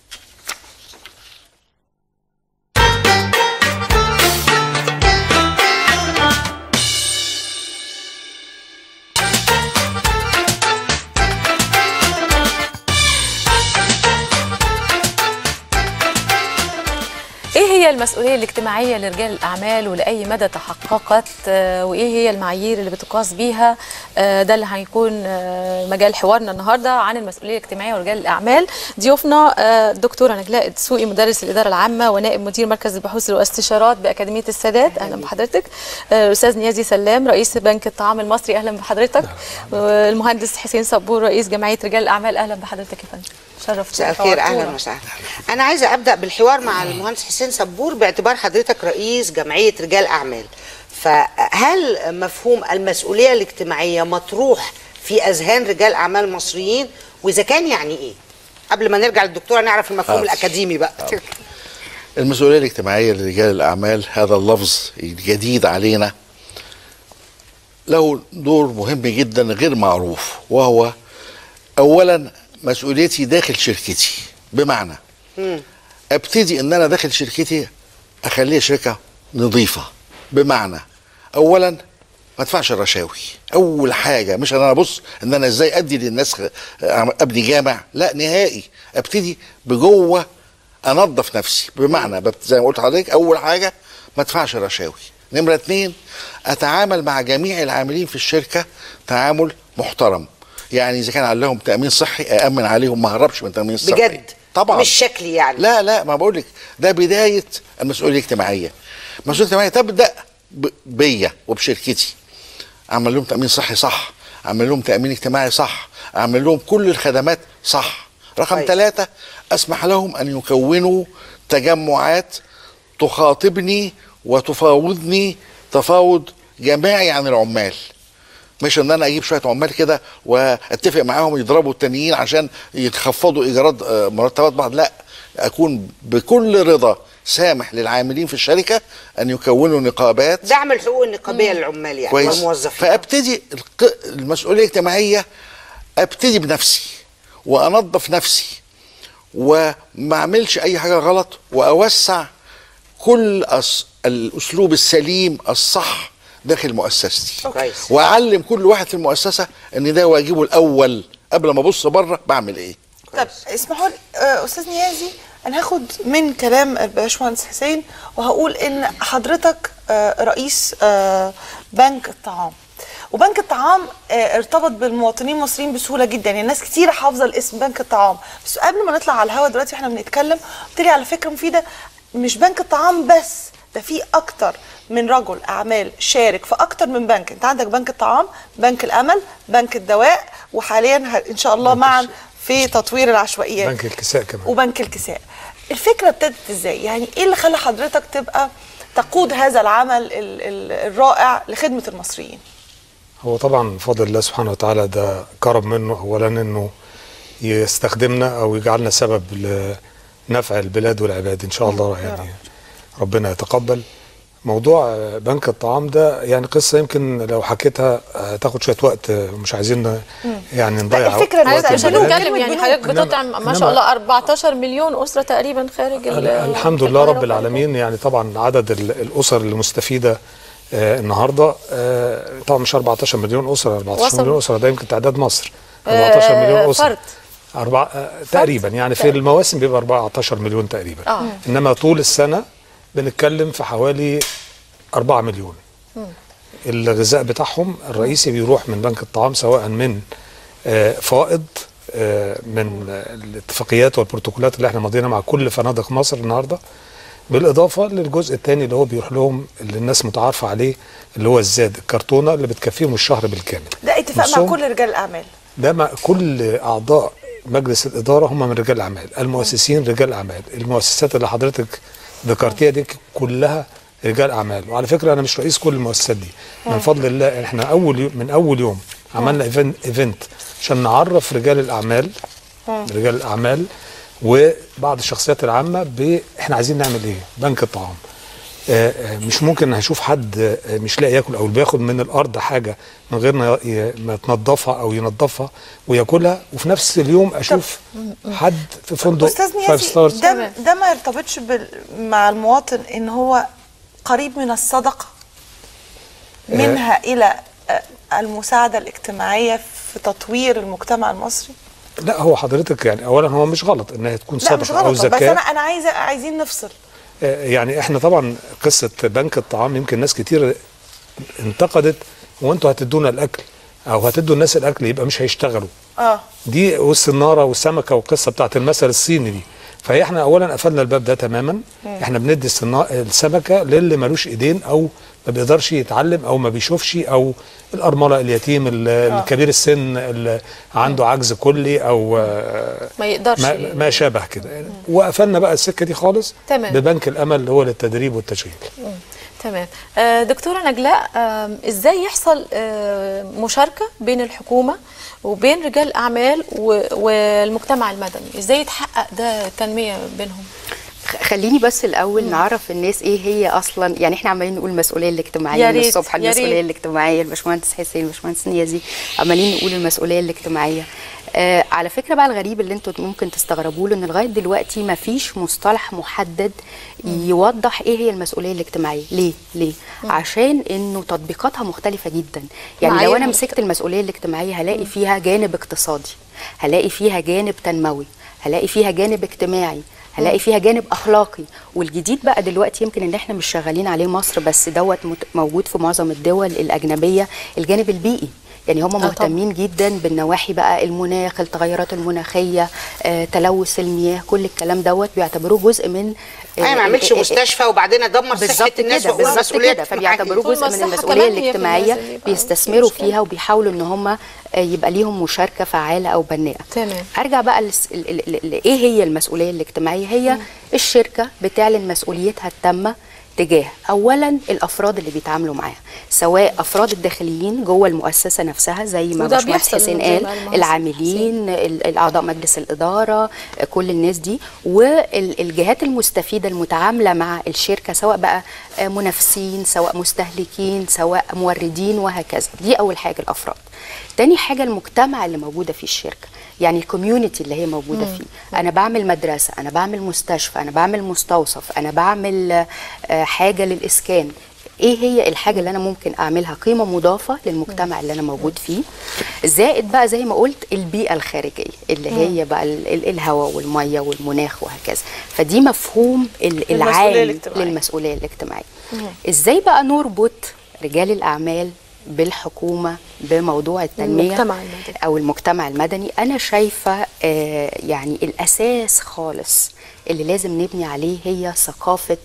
ايه هي المسؤوليه الاجتماعيه لرجال الاعمال ولاي مدى تحققت، وايه هي المعايير اللي بتقاس بيها؟ ده اللي هيكون مجال حوارنا النهارده عن المسؤوليه الاجتماعيه ورجال الاعمال. ضيوفنا الدكتوره نجلاء الدسوقي مدرس الاداره العامه ونائب مدير مركز البحوث والاستشارات باكاديميه السادات، اهلا بحضرتك. الاستاذ نيازي سلام رئيس بنك الطعام المصري، اهلا بحضرتك. والمهندس حسين صبور رئيس جمعيه رجال الاعمال، اهلا بحضرتك يا فندم. شرفتنا. مساء الخير، اهلا وسهلا. انا عايزه ابدا بالحوار مع المهندس حسين صبور باعتبار حضرتك رئيس جمعيه رجال اعمال. فهل مفهوم المسؤوليه الاجتماعيه مطروح في اذهان رجال اعمال مصريين؟ واذا كان يعني ايه؟ قبل ما نرجع للدكتوره نعرف المفهوم الاكاديمي بقى. المسؤوليه الاجتماعيه لرجال الاعمال هذا اللفظ الجديد علينا له دور مهم جدا غير معروف، وهو اولا مسؤوليتي داخل شركتي. بمعنى ابتدي ان انا داخل شركتي اخليها شركه نظيفه. بمعنى اولا ما ادفعش الرشاوي. اول حاجه مش انا ابص ان انا ازاي ادي للناس ابني جامع، لا نهائي. ابتدي بجوه انظف نفسي. بمعنى زي ما قلت لحضرتك، اول حاجه ما ادفعش الرشاوي. نمره 2 اتعامل مع جميع العاملين في الشركه تعامل محترم. يعني اذا كان عليهم تامين صحي اامن عليهم، ما هربش من التامين الصحي بجد طبعا، مش شكلي يعني. لا ما بقول لك ده بدايه المسؤوليه الاجتماعيه. المسؤوليه الاجتماعيه تبدا بيا وبشركتي. اعمل لهم تامين صحي صح، اعمل لهم تامين اجتماعي صح، اعمل لهم كل الخدمات صح. رقم 3 اسمح لهم ان يكونوا تجمعات تخاطبني وتفاوضني تفاوض جماعي عن العمال. مش ان انا اجيب شويه عمال كده واتفق معاهم يضربوا التانيين عشان يتخفضوا ايجارات مرتبات بعض. لا، اكون بكل رضا سامح للعاملين في الشركه ان يكونوا نقابات دعم الحقوق النقابيه للعمال يعني والموظفين. فابتدي المسؤوليه الاجتماعيه، ابتدي بنفسي وانظف نفسي وما اعملش اي حاجه غلط، واوسع كل الاسلوب السليم الصح داخل مؤسستي، كويس. واعلم كل واحد في المؤسسه ان ده واجبه الاول قبل ما ابص بره بعمل ايه. طب اسمحوا لي استاذ نيازي، انا هاخد من كلام الباشمهندس حسين وهقول ان حضرتك رئيس بنك الطعام، وبنك الطعام ارتبط بالمواطنين المصريين بسهوله جدا، يعني ناس كتير حافظه الاسم بنك الطعام. بس قبل ما نطلع على الهوا دلوقتي احنا بنتكلم، قلت لي على فكره مفيده، مش بنك الطعام بس، ده في اكتر من رجل اعمال شارك في اكتر من بنك. انت عندك بنك الطعام، بنك الامل، بنك الدواء، وحاليا ان شاء الله معا في تطوير العشوائيات، بنك الكساء كمان، وبنك الكساء. الفكره ابتدت ازاي؟ يعني ايه اللي خلى حضرتك تبقى تقود هذا العمل الرائع لخدمه المصريين؟ هو طبعا بفضل الله سبحانه وتعالى، ده كرم منه اولا انه يستخدمنا او يجعلنا سبب لنفع البلاد والعباد ان شاء الله. يعني ربنا يتقبل. موضوع بنك الطعام ده يعني قصه يمكن لو حكيتها تاخد شويه وقت، مش عايزين يعني نضيع الفكره حضرتك مش هنتكلم، يعني حضرتك بتطعم ما شاء الله 14 مليون اسره تقريبا خارج الحمد لله رب العالمين. يعني طبعا عدد الاسر المستفيده النهارده طبعا مش 14 مليون اسره، 14 مليون اسره ده يمكن تعداد مصر. 14 مليون اسره تقريبا، يعني في المواسم بيبقى 14 مليون تقريبا. انما طول السنه بنتكلم في حوالي 4 مليون. الغذاء بتاعهم الرئيسي بيروح من بنك الطعام، سواء من فائض من الاتفاقيات والبروتوكولات اللي احنا ماضيينها مع كل فنادق مصر النهارده، بالاضافه للجزء الثاني اللي هو بيروح لهم، اللي الناس متعارفه عليه، اللي هو الزاد، الكرتونه اللي بتكفيهم الشهر بالكامل. ده اتفاق مع كل رجال الاعمال؟ ده مع كل اعضاء مجلس الاداره، هم من رجال الاعمال، المؤسسين رجال اعمال، المؤسسات اللي حضرتك ذكرتيها دي كلها رجال اعمال. وعلى فكره انا مش رئيس كل المؤسسات دي، من فضل الله احنا من اول يوم عملنا ايفنت عشان نعرف رجال الاعمال وبعض الشخصيات العامه احنا عايزين نعمل ايه. بنك الطعام مش ممكن هشوف حد مش لاقي ياكل او بياخد من الارض حاجه من غير ما تنظفها او ينظفها وياكلها، وفي نفس اليوم اشوف حد في فندق فايف ستارز. ده ما يرتبطش مع المواطن ان هو قريب من الصدقه منها الى المساعده الاجتماعيه في تطوير المجتمع المصري؟ لا هو حضرتك يعني اولا هو مش غلط انها تكون صدقه او زكاه، بس انا عايزين نفصل. يعني احنا طبعا قصه بنك الطعام يمكن ناس كتير انتقدت، هو انتوا هتدونا الاكل او هتدوا الناس الاكل يبقى مش هيشتغلوا. دي والسناره والسمكه والقصه بتاعت المثل الصيني دي. فهي احنا اولا قفلنا الباب ده تماما. احنا بندي السمكه للي ملوش ايدين او ما بيقدرش يتعلم او ما بيشوفش، او الارمله، اليتيم، الكبير السن اللي عنده عجز كلي او ما يقدرش ما شابه كده. وقفلنا بقى السكه دي خالص. تمام. ببنك الامل اللي هو للتدريب والتشغيل. تمام. دكتوره نجلاء، ازاي يحصل مشاركه بين الحكومه وبين رجال الاعمال والمجتمع المدني؟ ازاي يتحقق ده تنميه بينهم؟ خليني بس الاول نعرف الناس ايه هي اصلا، يعني احنا عمالين نقول المسؤوليه الاجتماعيه من الصبح، المسؤوليه الاجتماعيه، الباشمهندس حسين، الباشمهندس نيازي عمالين نقول المسؤوليه الاجتماعيه. على فكره بقى الغريب اللي انتوا ممكن تستغربوه ان لغايه دلوقتي ما فيش مصطلح محدد يوضح ايه هي المسؤوليه الاجتماعيه. ليه؟ عشان انه تطبيقاتها مختلفه جدا. يعني لو انا مسكت المسؤوليه الاجتماعيه هلاقي فيها جانب اقتصادي، هلاقي فيها جانب تنموي، هلاقي فيها جانب اجتماعي، هلاقي فيها جانب اخلاقي. والجديد بقى دلوقتي يمكن ان احنا مش شغالين عليه مصر بس، دوت موجود في معظم الدول الاجنبيه، الجانب البيئي. يعني هم مهتمين جدا بالنواحي بقى، المناخ، التغيرات المناخيه، تلوث المياه، كل الكلام دوت بيعتبروه جزء من ما يعملش مستشفى وبعدين ادمر صحه الناس واقول مسؤوليه. فبيعتبروه جزء من المسؤوليه الاجتماعيه، بيستثمروا فيها وبيحاولوا ان هم يبقى ليهم مشاركه فعاله او بناءه. تمام. ارجع بقى ايه هي المسؤوليه الاجتماعيه؟ هي الشركه بتعلن مسؤوليتها التامه تجاه اولا الافراد اللي بيتعاملوا معاها، سواء افراد الداخليين جوه المؤسسه نفسها زي ما باشمهندس حسين قال، العاملين، الاعضاء مجلس الاداره، كل الناس دي، والجهات المستفيده المتعامله مع الشركه، سواء بقى منافسين، سواء مستهلكين، سواء موردين، وهكذا. دي اول حاجه الافراد. تاني حاجه المجتمع اللي موجوده في الشركه، يعني الكوميونتي اللي هي موجوده فيه. انا بعمل مدرسه، انا بعمل مستشفى، انا بعمل مستوصف، انا بعمل حاجه للاسكان. ايه هي الحاجه اللي انا ممكن اعملها قيمه مضافه للمجتمع اللي انا موجود فيه؟ زائد بقى زي ما قلت البيئه الخارجيه اللي هي بقى الهواء والميه والمناخ وهكذا. فدي مفهوم العام للمسؤوليه الاجتماعيه. ازاي بقى نربط رجال الاعمال بالحكومه بموضوع التنميه او المجتمع المدني؟ انا شايفه يعني الاساس خالص اللي لازم نبني عليه هي ثقافه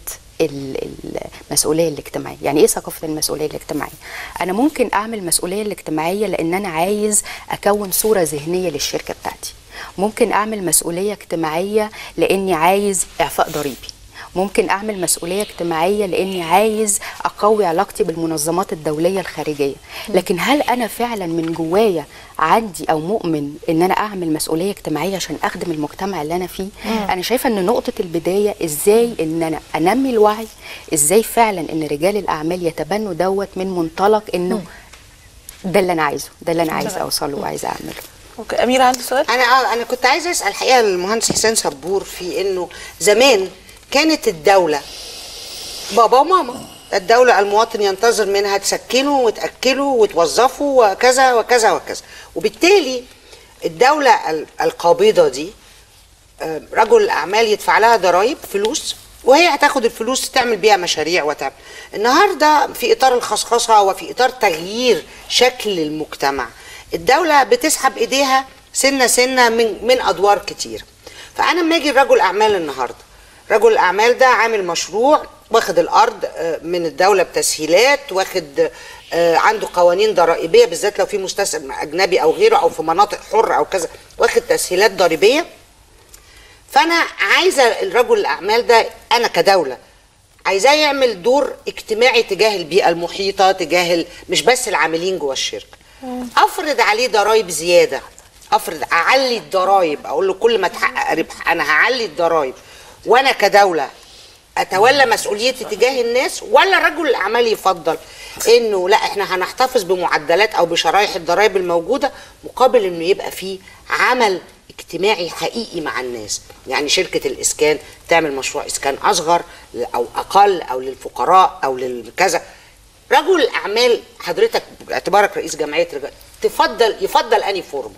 المسؤوليه الاجتماعيه. يعني ايه ثقافه المسؤوليه الاجتماعيه؟ انا ممكن اعمل مسؤوليه الاجتماعيه لان انا عايز اكون صوره ذهنيه للشركه بتاعتي. ممكن اعمل مسؤوليه اجتماعيه لاني عايز اعفاء ضريبي. ممكن اعمل مسؤوليه اجتماعيه لاني عايز اقوي علاقتي بالمنظمات الدوليه الخارجيه. لكن هل انا فعلا من جوايا عندي او مؤمن ان انا اعمل مسؤوليه اجتماعيه عشان اخدم المجتمع اللي انا فيه؟ انا شايفه ان نقطه البدايه ازاي ان انا انمي الوعي، ازاي فعلا ان رجال الاعمال يتبنوا دوت من منطلق انه ده اللي انا عايزه، ده اللي انا عايز اوصله وعايزه اعمله. اوكي، اميره عندي سؤال. انا كنت عايزه اسال الحقيقه المهندس حسين صبور في انه زمان كانت الدولة بابا وماما، الدولة المواطن ينتظر منها تسكنه وتأكله وتوظفه وكذا وكذا وكذا، وبالتالي الدولة القابضة دي رجل الأعمال يدفع لها ضرائب فلوس، وهي هتاخد الفلوس تعمل بيها مشاريع وتعمل. النهارده في إطار الخصخصة وفي إطار تغيير شكل المجتمع، الدولة بتسحب إيديها سنة سنة من أدوار كتير. فأنا لما أجي رجل أعمال النهارده، رجل الأعمال ده عامل مشروع، واخد الأرض من الدولة بتسهيلات، واخد عنده قوانين ضرائبية بالذات لو في مستثمر أجنبي أو غيره أو في مناطق حرة أو كذا، واخد تسهيلات ضريبية. فأنا عايزة الرجل الأعمال ده أنا كدولة عايزاه يعمل دور اجتماعي تجاه البيئة المحيطة، تجاه مش بس العاملين جوه الشركة. أفرض عليه ضرائب زيادة، أعلي الضرائب، أقول له كل ما تحقق ربح أنا هعلي الضرائب، وانا كدوله اتولى مسؤوليتي تجاه الناس؟ ولا رجل الاعمال يفضل انه لا احنا هنحتفظ بمعدلات او بشرايح الضرائب الموجوده مقابل انه يبقى فيه عمل اجتماعي حقيقي مع الناس؟ يعني شركه الاسكان تعمل مشروع اسكان اصغر او اقل او للفقراء او للكذا. رجل الاعمال حضرتك باعتبارك رئيس جمعيه رجال يفضل انهي فورمه؟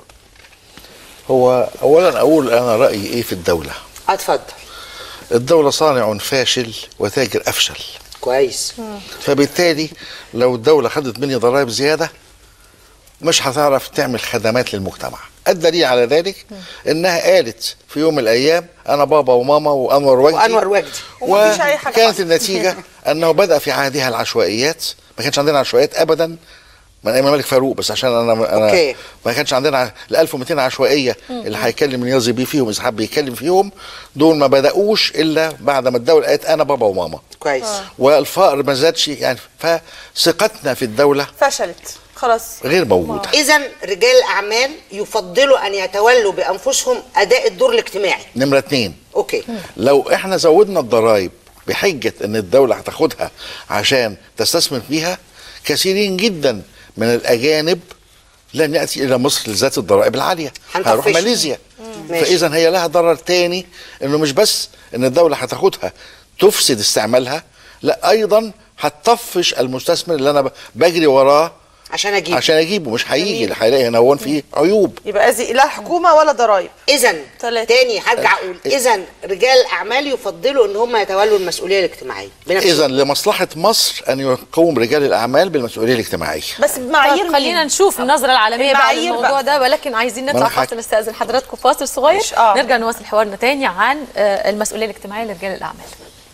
هو اولا اقول انا رايي ايه في الدوله. اتفضل. الدولة صانع فاشل وتاجر أفشل. كويس. فبالتالي لو الدولة خدت مني ضرائب زيادة مش هتعرف تعمل خدمات للمجتمع. الدليل على ذلك إنها قالت في يوم من الأيام أنا بابا وماما وأنور وجدي وكانت النتيجة أنه بدأ في عهدها العشوائيات. ما كانش عندنا عشوائيات أبدا من ايام الملك فاروق، بس عشان انا ما كانش عندنا ال 1200 عشوائيه اللي هيكلم نيازي بيه فيهم اذا حب يتكلم فيهم، دول ما بداوش الا بعد ما الدوله قالت انا بابا وماما. كويس. والفقر ما زادش، يعني فثقتنا في الدوله فشلت خلاص، غير موجوده. اذا رجال الاعمال يفضلوا ان يتولوا بانفسهم اداء الدور الاجتماعي. نمره 2. اوكي. لو احنا زودنا الضرائب بحجه ان الدوله هتاخدها عشان تستثمر فيها، كثيرين جدا من الأجانب لن يأتي إلى مصر لذات الضرائب العالية، هيروح ماليزيا. فإذا هي لها ضرر تاني، إنه مش بس إن الدولة هتاخدها تفسد استعمالها، لا أيضا هتطفش المستثمر اللي أنا بجري وراه عشان أجيبه مش هيجي، اللي هيلاقي هنا هون فيه عيوب. يبقى لا حكومة ولا ضرائب. إذا تاني هرجع أقول إذا رجال الأعمال يفضلوا إن هم يتولوا المسؤولية الاجتماعية. إذا لمصلحة مصر أن يقوم رجال الأعمال بالمسؤولية الاجتماعية. بس بمعايير خلينا نشوف النظرة العالمية بقى للموضوع ده، ولكن عايزين نطلع فاصل. نستأذن حضراتكم فاصل صغير، نرجع نواصل حوارنا تاني عن المسؤولية الاجتماعية لرجال الأعمال.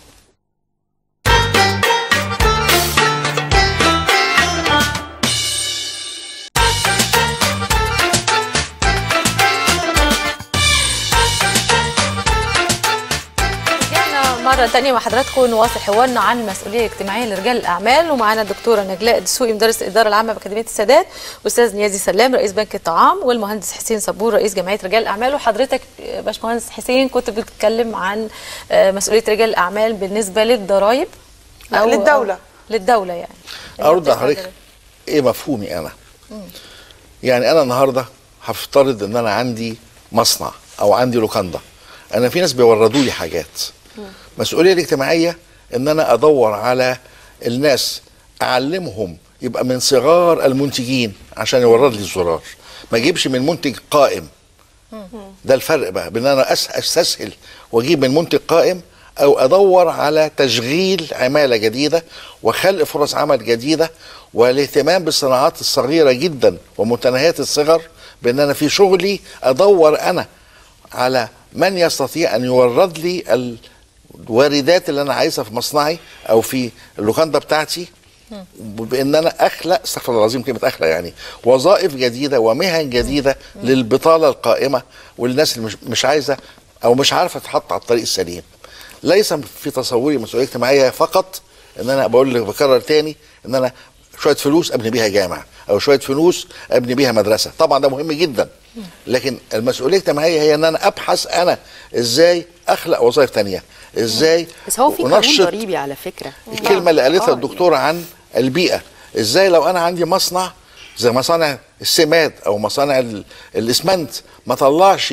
مرة تانية مع حضراتكم نواصل حوارنا عن المسؤولية الاجتماعية لرجال الأعمال، ومعانا الدكتورة نجلاء الدسوقي مدرس الإدارة العامة بأكاديمية السادات، وأستاذ نيازي سلام رئيس بنك الطعام، والمهندس حسين صبور رئيس جمعية رجال الأعمال. وحضرتك باشمهندس حسين كنت بتتكلم عن مسؤولية رجال الأعمال بالنسبة للضرائب أو للدولة يعني. أرد على حضرتك إيه مفهومي أنا؟ يعني انا النهارده هفترض ان انا عندي مصنع او عندي لوكاندا، انا في ناس بيوردوا لي حاجات. المسؤوليه الاجتماعيه ان انا ادور على الناس، اعلمهم يبقى من صغار المنتجين عشان يورد لي الزرار، ما اجيبش من منتج قائم. ده الفرق بقى بين انا استسهل واجيب من منتج قائم، او ادور على تشغيل عماله جديده وخلق فرص عمل جديده، والاهتمام بالصناعات الصغيره جدا ومتناهيات الصغر، بان انا في شغلي ادور انا على من يستطيع ان يورد لي الواردات اللي انا عايزها في مصنعي او في اللوكاندا بتاعتي، بان انا اخلق، استغفر الله العظيم كلمه اخلق، يعني وظائف جديده ومهن جديده للبطاله القائمه والناس اللي مش عايزه او مش عارفه تتحط على الطريق السليم. ليس في تصوري مسؤوليه اجتماعيه فقط ان انا بقول لك بكرر تاني ان انا شويه فلوس ابني بيها جامع او شويه فلوس ابني بيها مدرسه، طبعا ده مهم جدا، لكن المسؤوليه الاجتماعيه هي ان انا ابحث انا ازاي اخلق وظائف تانية، ازاي بس هو في قانون ضريبي على فكره. الكلمه اللي قالتها الدكتوره عن البيئه، ازاي لو انا عندي مصنع زي مصانع السماد او مصانع الاسمنت ما طلعش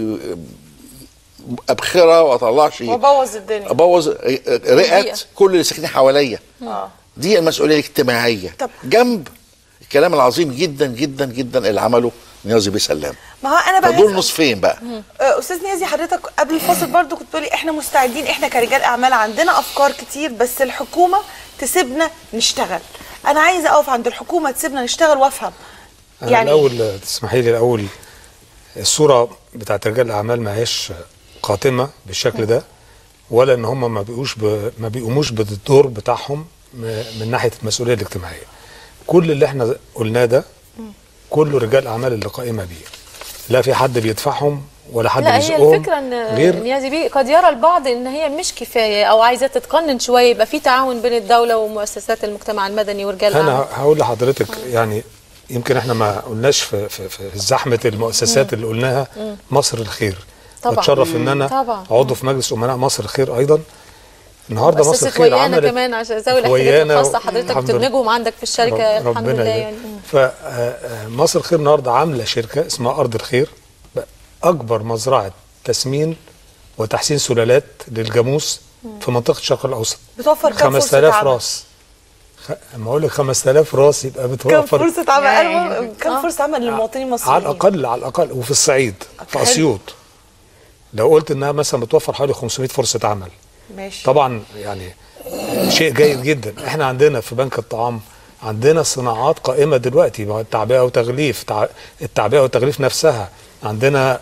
ابخره واطلعش وابوظ الدنيا، ابوظ رئه كل اللي ساكنين حواليا. دي المسؤوليه الاجتماعيه جنب الكلام العظيم جدا جدا جدا اللي عمله نيازي بيه سلام. ما هو انا بقى فدول نصفين بقى. استاذ نيازي، حضرتك قبل الفاصل برضو كنت بتقولي احنا مستعدين، احنا كرجال اعمال عندنا افكار كتير بس الحكومه تسيبنا نشتغل. انا عايزه اقف عند الحكومه تسيبنا نشتغل وافهم. يعني الاول تسمحي لي الاول، الصوره بتاعت رجال الاعمال ما هيش قاتمه بالشكل ده، ولا ان هم ما بيقوموش بالدور بتاعهم من ناحيه المسؤوليه الاجتماعيه. كل اللي احنا قلناه ده كله رجال اعمال اللي قائمه بيه، لا في حد بيدفعهم ولا حد بيزقهم. لا، هي الفكره ان نيازي بيه قد يرى البعض ان هي مش كفايه او عايزه تتقنن شويه، يبقى في تعاون بين الدوله ومؤسسات المجتمع المدني ورجال الاعمال. انا هقول لحضرتك يعني يمكن احنا ما قلناش في زحمه المؤسسات اللي قلناها مصر الخير. طبعا بتشرف ان انا عضو في مجلس امناء مصر الخير ايضا. النهارده مصر الخير عملت كمان عشان ذوي الاحتياجات الخاصه حضرتك بتدمجهم عندك في الشركه الحمد لله يعني. فمصر الخير النهارده عامله شركه اسمها ارض الخير، اكبر مزرعه تسمين وتحسين سلالات للجاموس في منطقه الشرق الاوسط. بتوفر كام 5000 راس. اما اقول لك 5000 راس يبقى بتوفر كم فرصه عمل، كم فرصه عمل للمواطنين المصريين على الاقل وفي الصعيد في اسيوط. لو قلت انها مثلا بتوفر حوالي 500 فرصه عمل. ماشي. طبعا يعني شيء جيد جدا. احنا عندنا في بنك الطعام عندنا صناعات قائمه دلوقتي، التعبئه وتغليف، التعبئه والتغليف نفسها عندنا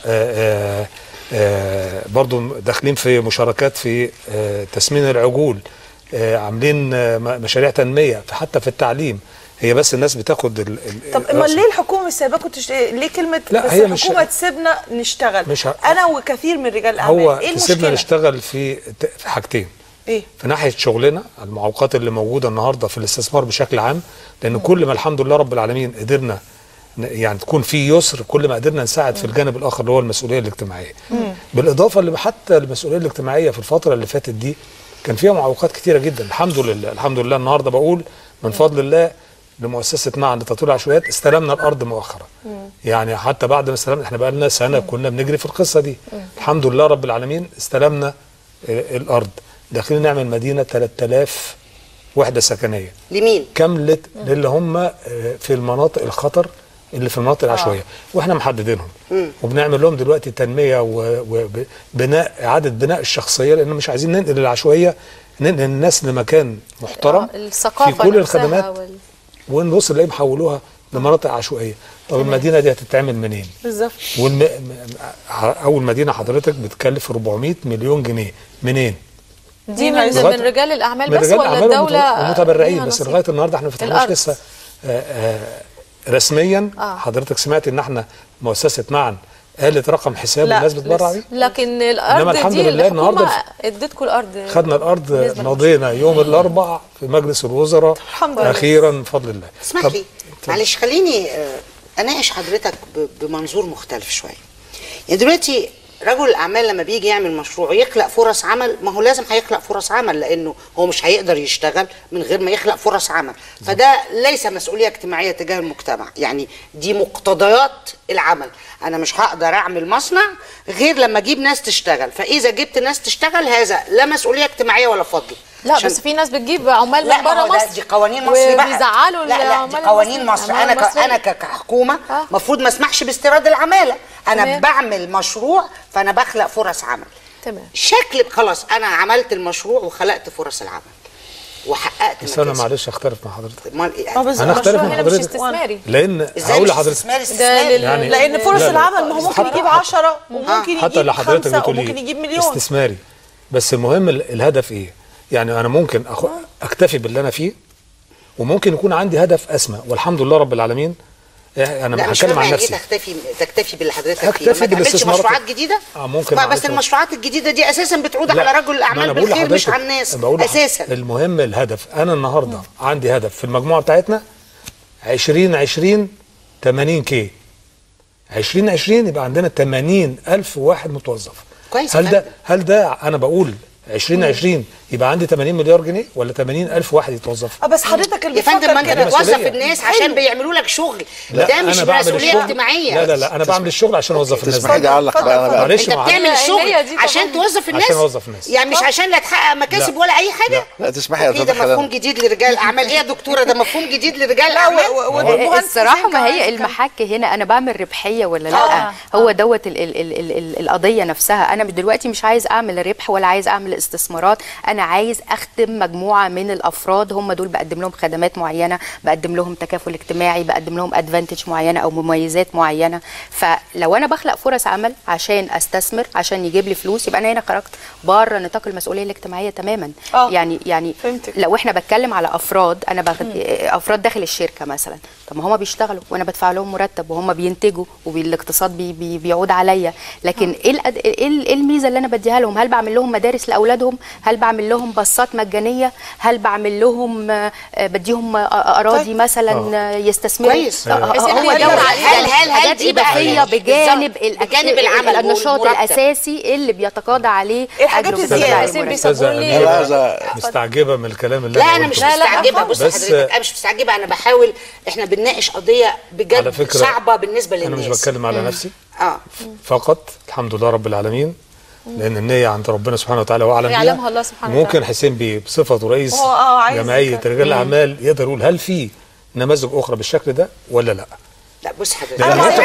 برضو داخلين في مشاركات في تسمين العجول، عاملين مشاريع تنميه حتى في التعليم. هي بس الناس بتاخد طب امال ليه الحكومه سايباكم ليه كلمه لا بس هي الحكومه تسيبنا نشتغل؟ انا وكثير من رجال الاعمال هو ايه تسيبنا المشكله؟ نشتغل في حاجتين. ايه؟ في ناحيه شغلنا، المعوقات اللي موجوده النهارده في الاستثمار بشكل عام، لان كل ما الحمد لله رب العالمين قدرنا يعني تكون في يسر، كل ما قدرنا نساعد في الجانب الاخر اللي هو المسؤوليه الاجتماعيه. بالاضافه اللي حتى المسؤوليه الاجتماعيه في الفتره اللي فاتت دي كان فيها معوقات كتيره جدا. الحمد لله الحمد لله النهارده بقول من فضل الله لمؤسسه معا لتطوير العشوائيات استلمنا الارض مؤخرا. يعني حتى بعد ما استلمنا، احنا بقى لنا سنه كنا بنجري في القصه دي. الحمد لله رب العالمين استلمنا الارض، داخلين نعمل مدينه 3000 وحده سكنيه. لمين؟ كامله للي هم في المناطق الخطر اللي في المناطق العشوائيه، واحنا محددينهم وبنعمل لهم دلوقتي تنميه وبناء اعاده بناء الشخصيه، لان مش عايزين ننقل العشوائيه، ننقل الناس لمكان محترم الثقافه في كل الخدمات ونبص نلاقيهم حولوها لمناطق عشوائيه. طب المدينه دي هتتعمل منين؟ بالظبط. اول مدينه حضرتك بتكلف 400 مليون جنيه، منين؟ دي من رجال الاعمال بس ولا الدوله ومتبرعين بس؟ لغايه النهارده احنا ما فتحناش لسه رسميا. حضرتك سمعت ان احنا مؤسسه معا قالت رقم حساب الناس بتتبرع بيه؟ لكن الارض دي الحكومه ادتكم الارض، خدنا الارض، مضينا يوم الاربعاء في مجلس الوزراء اخيرا بفضل الله. اسمح لي معلش خليني اناقش حضرتك بمنظور مختلف شويه. يعني دلوقتي رجل الاعمال لما بيجي يعمل مشروع يخلق فرص عمل، ما هو لازم هيخلق فرص عمل، لانه هو مش هيقدر يشتغل من غير ما يخلق فرص عمل. فده ليس مسؤوليه اجتماعيه تجاه المجتمع، يعني دي مقتضيات العمل. انا مش هقدر اعمل مصنع غير لما اجيب ناس تشتغل، فاذا جبت ناس تشتغل هذا لا مسؤوليه اجتماعيه ولا فضل. لا بس في ناس بتجيب عمال من بره مصر، دي قوانين مصر بقى، وبيزعلوا لا دي قوانين مصر. انا كحكومه المفروض ما اسمحش باستيراد العماله. انا بعمل مشروع فانا بخلق فرص عمل. تمام. شكل خلاص انا عملت المشروع وخلقت فرص العمل وحققت. بس انا معلش اختلف مع حضرتك. امال ايه؟ انا اختلف مع حضرتك. مش استثماري. لان هقول لحضرتك يعني لان فرص العمل ما هو ممكن يجيب 10 وممكن يجيب 5 وممكن يجيب مليون. استثماري، بس المهم الهدف ايه؟ يعني انا ممكن اكتفي باللي انا فيه، وممكن يكون عندي هدف اسمى، والحمد لله رب العالمين. انا مش هتكلم عن نفسي. تكتفي باللي حضرتك فيه، ما تعملش مشروعات جديده. ممكن بس المشروعات الجديده دي اساسا بتعود على رجل الاعمال بالخير مش على الناس اساسا. المهم الهدف. انا النهارده عندي هدف في المجموعه بتاعتنا 2020 80 كي 2020 يبقى عندنا 80,000 واحد متوظف. كويس. هل ده انا بقول 2020 يبقى عندي 80 مليار جنيه ولا 80,000 واحد يتوظف؟ بس حضرتك اللي يا فندم ما انت بتوظف الناس عشان بيعملوا لك شغل، ده مش مسؤوليه اجتماعيه. لا انا بعمل الشغل عشان اوظف الناس. تسمح لي اعلق بقى انا بقى. انت بتعمل الشغل عشان توظف الناس، عشان اوظف الناس، يعني مش عشان لا تحقق مكاسب ولا اي حاجه. لا تسمحي يا ده مفهوم جديد لرجال الاعمال. ايه يا دكتوره ده مفهوم جديد لرجال الاعمال؟ الصراحه ما هي المحك هنا انا بعمل ربحيه ولا لا. هو دوت القضيه نفسها. انا دلوقتي مش عايز اعمل ربح ولا عايز اعمل استثمارات، انا عايز اخدم مجموعه من الافراد، هم دول بقدم لهم خدمات معينه، بقدم لهم تكافل اجتماعي، بقدم لهم ادفانتج معينه او مميزات معينه. فلو انا بخلق فرص عمل عشان استثمر عشان يجيب لي فلوس، يبقى انا هنا خرجت بره نطاق المسؤوليه الاجتماعيه تماما. يعني فهمتك. لو احنا بتكلم على افراد، انا افراد داخل الشركه مثلا، طب ما هم بيشتغلوا وانا بدفع لهم مرتب وهم بينتجوا وبالاقتصاد بيعود عليا، لكن ايه الميزه اللي انا بديها لهم؟ هل بعمل لهم مدارس لاولادهم؟ هل بعمل لهم باصات مجانيه؟ هل بعمل لهم بديهم اراضي مثلا يستثمروا؟ كويس. هو دور على حاجات اضافيه بجانب العمل، النشاط الاساسي اللي بيتقاضى عليه الحاجات الزياده. مستعجبه من الكلام اللي لا انا مش مستعجبه. بص حضرتك انا مش مستعجبه، انا بحاول، احنا بنناقش قضيه بجد صعبه بالنسبه للناس. انا مش بتكلم على نفسي فقط، الحمد لله رب العالمين، لان النيه عند ربنا سبحانه وتعالى واعلم يعلمها الله سبحانه وتعالى. ممكن حسين بيه بصفته رئيس جمعيه رجال الاعمال يقدر يقول هل في نماذج اخرى بالشكل ده ولا لا؟ لا بص حضرتك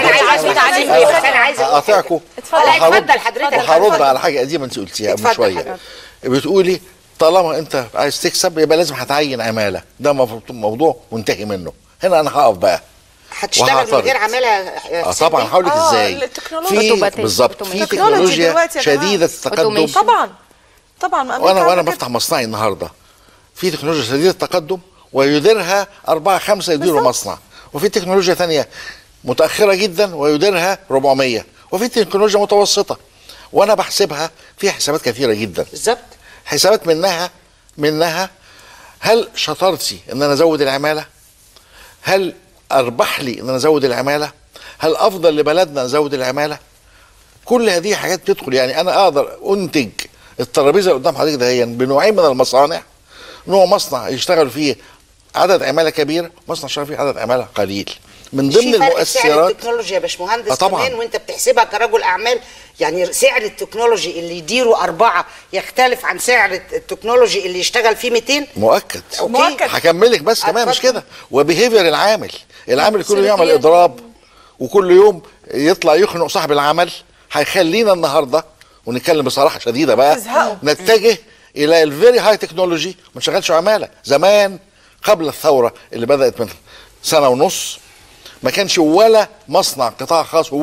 انا عايز اقاطعكم. اتفضل حضرتك. وهرد على حاجه قديمه انت قلتيها من شويه. بتقولي طالما انت عايز تكسب يبقى لازم هتعين عماله، ده موضوع منتهي منه. هنا انا هقف بقى. هتشتغل من غير عماله؟ طبعا. هقول لك ازاي. في بالظبط في تكنولوجيا شديده التقدم. طبعا وانا بفتح مصنعي النهارده، في تكنولوجيا شديده التقدم ويديرها 4-5 يديروا مصنع، وفي تكنولوجيا ثانيه متاخره جدا ويديرها 400، وفي تكنولوجيا متوسطه، وانا بحسبها في حسابات كثيره جدا. بالظبط. حسابات منها هل شطارتي ان انا ازود العماله؟ هل اربح لي ان انا ازود العماله؟ هل افضل لبلدنا ازود العماله؟ كل هذه حاجات بتدخل. يعني انا اقدر انتج الترابيزه اللي قدام حضرتك دهيا بنوعين من المصانع، نوع مصنع يشتغل فيه عدد عماله كبير، مصنع يشتغل فيه عدد عماله قليل. من ضمن المؤثرات سعر التكنولوجيا يا باشمهندس كمان، وانت بتحسبها كرجل اعمال، يعني سعر التكنولوجي اللي يديره 4 يختلف عن سعر التكنولوجي اللي يشتغل فيه 200. مؤكد. هكملك بس كمان مش كده. وبيهيفير العامل كل يوم يعمل اضراب وكل يوم يطلع يخنق صاحب العمل، هيخلينا النهارده ونتكلم بصراحه شديده بقى نتجه الى الفيري هاي تكنولوجي، ما نشغلش عماله. زمان قبل الثوره اللي بدات من 1.5 سنة ما كانش ولا مصنع قطاع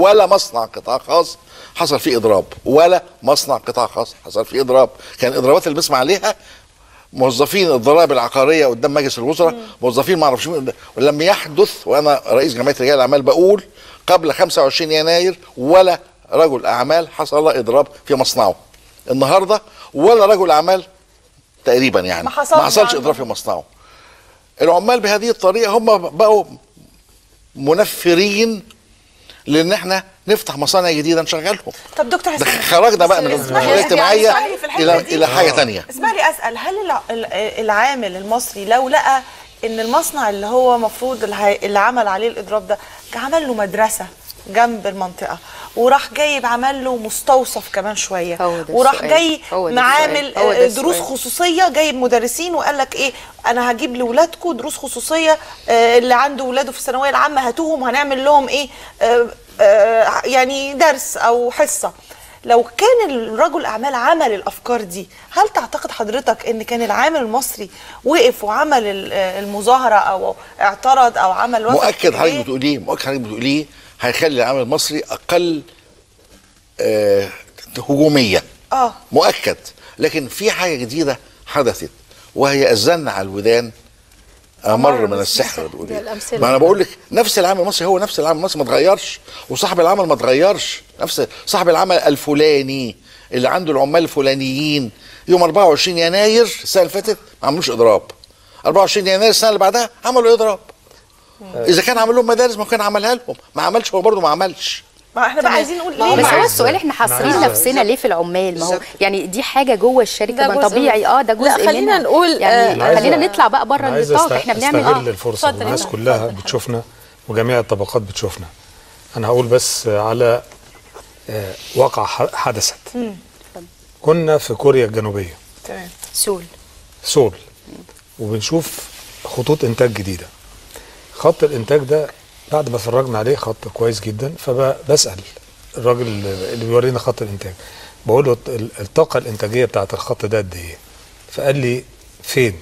خاص حصل فيه اضراب، ولا مصنع قطاع خاص حصل فيه اضراب. كان الاضرابات اللي بنسمع عليها موظفين الضرائب العقاريه قدام مجلس الوزراء، موظفين ما اعرفش مين. ولم يحدث، وانا رئيس جمعيه رجال الاعمال بقول قبل 25 يناير ولا رجل اعمال حصل له اضراب في مصنعه. النهارده ولا رجل اعمال تقريبا يعني ما حصلش اضراب في مصنعه. العمال بهذه الطريقه هم بقوا منفرين لان احنا نفتح مصانع جديده نشغلهم. طب دكتور حسين، خرجنا بقى من المسؤوليه الاجتماعيه الى حاجه ثانيه. اسمح لي اسال، هل العامل المصري لو لقى ان المصنع اللي هو مفروض اللي عمل عليه الاضراب ده عمل له مدرسه جنب المنطقه، وراح جايب عمل له مستوصف كمان شويه، وراح جاي معامل دروس خصوصيه، جايب مدرسين وقال لك ايه، انا هجيب لاولادكم دروس خصوصيه، اللي عنده اولاده في الثانويه العامه هاتوهم وهنعمل لهم ايه، يعني درس او حصه. لو كان الرجل اعمال عمل الافكار دي، هل تعتقد حضرتك ان كان العامل المصري وقف وعمل المظاهره او اعترض او عمل وقف؟ مؤكد حضرتك بتقوليه هيخلي العامل المصري اقل هجوميه. مؤكد. لكن في حاجه جديده حدثت، وهي الزن على الودان امر من السحر. ما انا بقول لك نفس العامل المصري هو نفس العامل المصري، ما اتغيرش، وصاحب العمل ما اتغيرش، نفس صاحب العمل الفلاني اللي عنده العمال الفلانيين يوم 24 يناير السنه اللي فاتت ما عملوش اضراب، 24 يناير السنه اللي بعدها عملوا اضراب. اذا كان عمل لهم مدارس ما كان عملها لهم، ما عملش هو برضه ما عملش. ما احنا بقى عايزين نقول ليه؟ بس هو السؤال احنا حاصرين نفسنا ليه في العمال؟ ما هو يعني دي حاجه جوه الشركه، ما طبيعي ده جزء منها. خلينا نقول يعني خلينا نطلع بقى بره النطاق، احنا بنعمل استغل الفرصه، الناس كلها بتشوفنا وجميع الطبقات بتشوفنا. انا هقول بس على واقع حدثت. كنا في كوريا الجنوبيه، تمام، سول، وبنشوف خطوط انتاج جديده. خط الانتاج ده بعد ما اتفرجنا عليه خط كويس جدا، فبسال الراجل اللي بيورينا خط الانتاج، بقول له الطاقه الانتاجيه بتاعت الخط ده قد ايه؟ فقال لي فين؟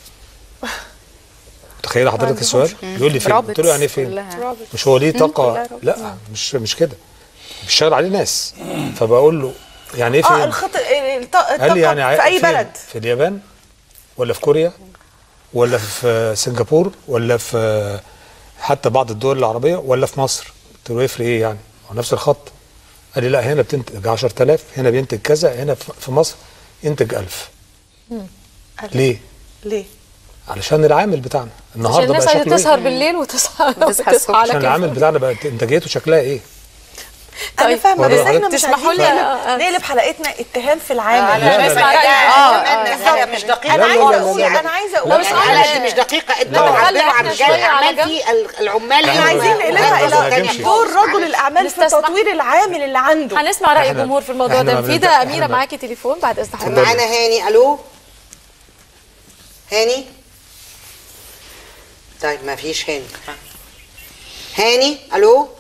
متخيله حضرتك السؤال؟ بيقول لي فين؟ قلت له يعني فين؟ مش هو ليه طاقه؟ لا مش كده، بيشتغل عليه ناس. فبقول له يعني ايه فين؟ الخط قال لي يعني في اي بلد؟ في اليابان ولا في كوريا ولا في سنغافور ولا في حتى بعض الدول العربيه ولا في مصر؟ قلت له يفرق ايه يعني؟ هو نفس الخط. قال لي لا، هنا بتنتج 10,000، هنا بينتج كذا، هنا في مصر ينتج 1000. ليه؟ علشان العامل بتاعنا النهارده عشان الناس عايزه تسهر بالليل وتصحى عشان العامل بتاعنا بقت انتاجيته شكلها ايه؟ انا فاهمه، بس احنا مش عايزين نقلب حلقتنا اتهام في العامل. مش دقيقه. انا عايزه اقول مش دقيقه. انت بتعبر عن رجال الاعمال في العمال. احنا عايزين نقلبها الى دور رجل الاعمال في تطوير العامل اللي عنده. هنسمع راي الجمهور في الموضوع ده. مفيده اميره معاكي تليفون بعد اذن حضرتك. معانا هاني. الو هاني. طيب ما فيش هاني. الو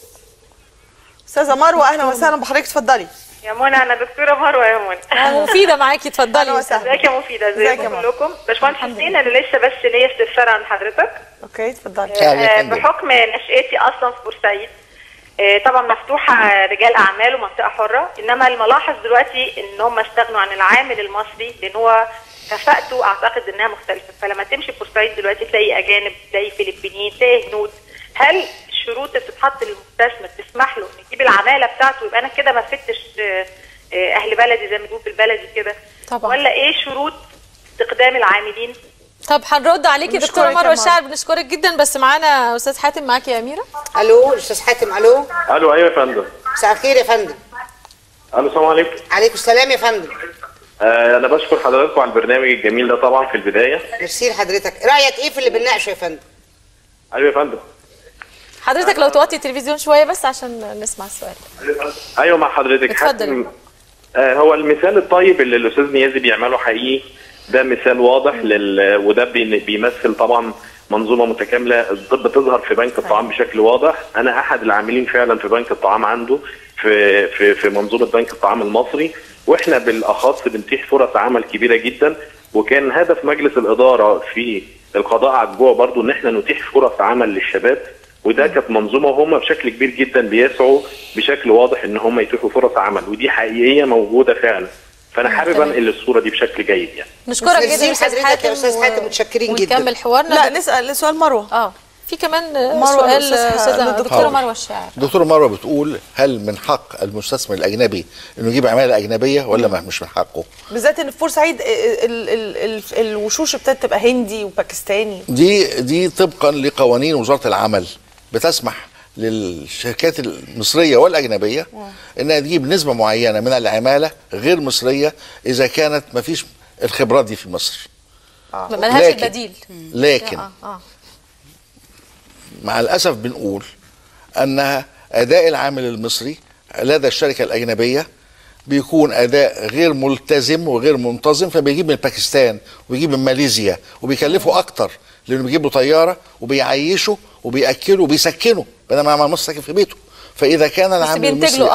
استاذه مروه، اهلا وسهلا بحضرتك، اتفضلي. يا منى، انا دكتوره مروه يا منى. مفيده معاكي، اتفضلي. ازيك يا مفيده؟ ازيكم كلكم؟ باشمهندس حسين، انا لسه بس ليا استفسار عن حضرتك. اوكي اتفضلي. بحكم نشأتي اصلا في بورسعيد، طبعا مفتوحه رجال اعمال ومنطقه حره، انما الملاحظ دلوقتي ان هم استغنوا عن العامل المصري لان هو كفاءته اعتقد انها مختلفه. فلما تمشي في بورسعيد دلوقتي تلاقي اجانب، تلاقي فلبينيين، تلاقي هنود. هل الشروط اللي بتتحط للمستثمر تسمح له انه يجيب العماله بتاعته يبقى انا كده ما فدتش اهل بلدي زي ما بنقول بالبلدي كده؟ طبعا. ولا ايه شروط استخدام العاملين؟ طب هنرد عليكي دكتوره مروه الشاعر، بنشكرك جدا. بس معانا استاذ حاتم. معاكي يا اميره. الو استاذ حاتم. الو ايوه يا فندم. مساء الخير يا فندم. الو السلام عليكم. عليكم السلام يا فندم. انا بشكر حضراتكم على البرنامج الجميل ده طبعا في البدايه. ميرسي لحضرتك. رايك ايه في اللي بنناقشه يا فندم؟ ايوه يا فندم. حضرتك لو توطي التلفزيون شويه بس عشان نسمع السؤال. ايوه مع حضرتك. اتفضل. هو المثال الطيب اللي الاستاذ نيازي بيعمله حقيقي، ده مثال واضح وده بيمثل طبعا منظومه متكامله بتظهر في بنك الطعام بشكل واضح. انا احد العاملين فعلا في بنك الطعام عنده في منظومه بنك الطعام المصري، واحنا بالاخص بنتيح فرص عمل كبيره جدا. وكان هدف مجلس الاداره في القضاء على الجوع برضو ان احنا نتيح فرص عمل للشباب، وده كانت منظومه وهم بشكل كبير جدا بيسعوا بشكل واضح ان هم يتيحوا فرص عمل، ودي حقيقيه موجوده فعلا. فانا حابب انقل الصوره دي بشكل جيد يعني. نشكرك جدا استاذ حاتم. استاذ حاتم متشكرين جدا. ونكمل حوارنا. لا نسال سؤال مروه. في كمان سؤال استاذه دكتوره مروه الشاعر. دكتوره مروه بتقول هل من حق المستثمر الاجنبي انه يجيب عماله اجنبيه ولا مش من حقه؟ بالذات ان في بورسعيد الوشوش ابتدت تبقى هندي وباكستاني. دي طبقا لقوانين وزاره العمل بتسمح للشركات المصريه والاجنبيه انها تجيب نسبه معينه من العماله غير مصريه اذا كانت ما فيش الخبرات دي في مصر. ملهاش البديل. لكن مع الاسف بنقول انها اداء العامل المصري لدى الشركه الاجنبيه بيكون اداء غير ملتزم وغير منتظم، فبيجيب من باكستان وبيجيب من ماليزيا وبيكلفه اكتر لانه بيجيب له طياره وبيعيشه وبياكله وبيسكنه بينما مع مصر ساكن في بيته. فاذا كان العامل المصري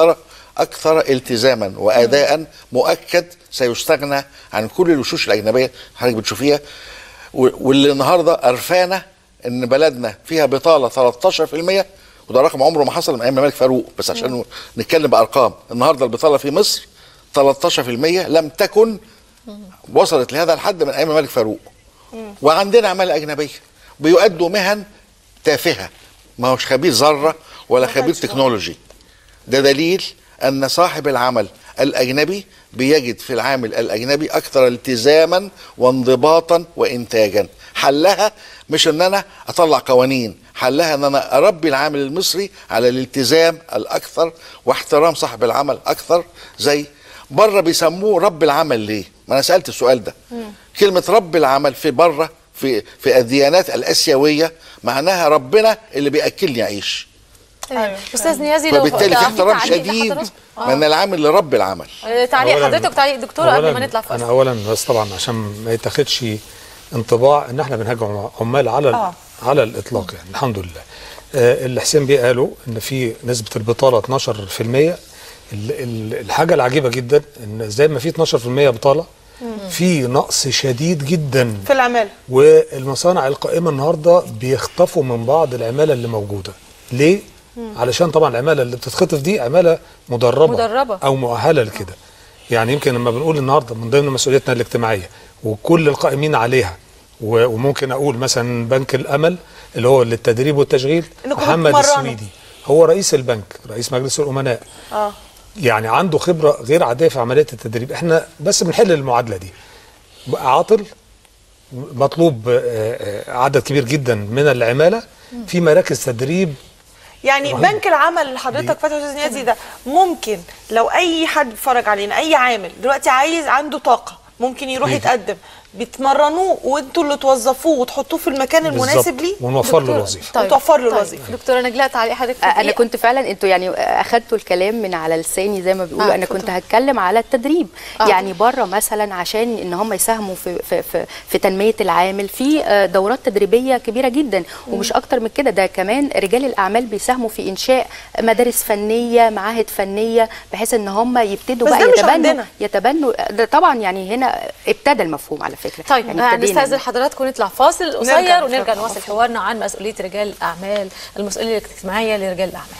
اكثر التزاما واداء مؤكد سيستغنى عن كل الوشوش الاجنبيه حضرتك بتشوفيها، واللي النهارده قرفانه ان بلدنا فيها بطاله 13%، وده رقم عمره ما حصل من ايام الملك فاروق، بس عشان نتكلم بارقام. النهارده البطاله في مصر 13%، لم تكن وصلت لهذا الحد من ايام الملك فاروق. وعندنا عماله اجنبيه بيؤدوا مهن تافهه، ما هوش خبير ذره ولا خبير تكنولوجي. ده دليل ان صاحب العمل الاجنبي بيجد في العامل الاجنبي اكثر التزاما وانضباطا وانتاجا. حلها مش ان انا اطلع قوانين، حلها ان انا اربي العامل المصري على الالتزام الاكثر واحترام صاحب العمل اكثر. زي بره بيسموه رب العمل. ليه؟ ما انا سالت السؤال ده. كلمه رب العمل في بره في الديانات الاسيويه معناها ربنا اللي بياكلني عيش. استاذ نيازي، لو فبالتالي في احترام شديد من العامل لرب العمل. تعليق حضرتك وتعليق دكتور قبل ما نطلع فاصل. انا اولا بس طبعا عشان ما يتاخدش انطباع ان احنا بنهاجم عمال على الاطلاق، يعني الحمد لله. اللي حسين بيه قالوا ان في نسبه البطاله 12%. الحاجه العجيبه جدا ان زي ما في 12% بطاله في نقص شديد جدا في العماله، والمصانع القائمه النهارده بيخطفوا من بعض العماله اللي موجوده. ليه؟ علشان طبعا العماله اللي بتتخطف دي عماله مدربه او مؤهله لكده. يعني يمكن لما بنقول النهارده من ضمن مسؤوليتنا الاجتماعيه وكل القائمين عليها، وممكن اقول مثلا بنك الامل اللي هو للتدريب والتشغيل، محمد السويدي هو رئيس البنك، رئيس مجلس الامناء. يعني عنده خبره غير عاديه في عمليه التدريب. احنا بس بنحل المعادله دي. عاطل، مطلوب عدد كبير جدا من العماله في مراكز تدريب. يعني بنك العمل اللي حضرتك فاتحه استاذ نيازي ده ممكن لو اي حد بيتفرج علينا، اي عامل دلوقتي عنده طاقه ممكن يروح يتقدم، بتمرنوه وانتوا اللي توظفوه وتحطوه في المكان المناسب ليه ونوفر له الوظيفه. طيب. وتوفر له الوظيفه. دكتوره نجلاء، تعليق حضرتك؟ انا كنت فعلا انتوا يعني اخدتوا الكلام من على لساني زي ما بيقولوا. انا كنت هتكلم على التدريب. يعني بره مثلا عشان ان هم يساهموا في تنميه العامل في دورات تدريبيه كبيره جدا، ومش اكتر من كده. ده كمان رجال الاعمال بيساهموا في انشاء مدارس فنيه، معاهد فنيه، بحيث ان هم يبتدوا بقى يتبنوا. ده طبعا يعني هنا ابتدى المفهوم على فكره. طيب يعني نستاذن حضراتكم نطلع فاصل قصير ونرجع نواصل حوارنا عن مسؤوليه رجال الاعمال، المسؤوليه الاجتماعيه لرجال الاعمال.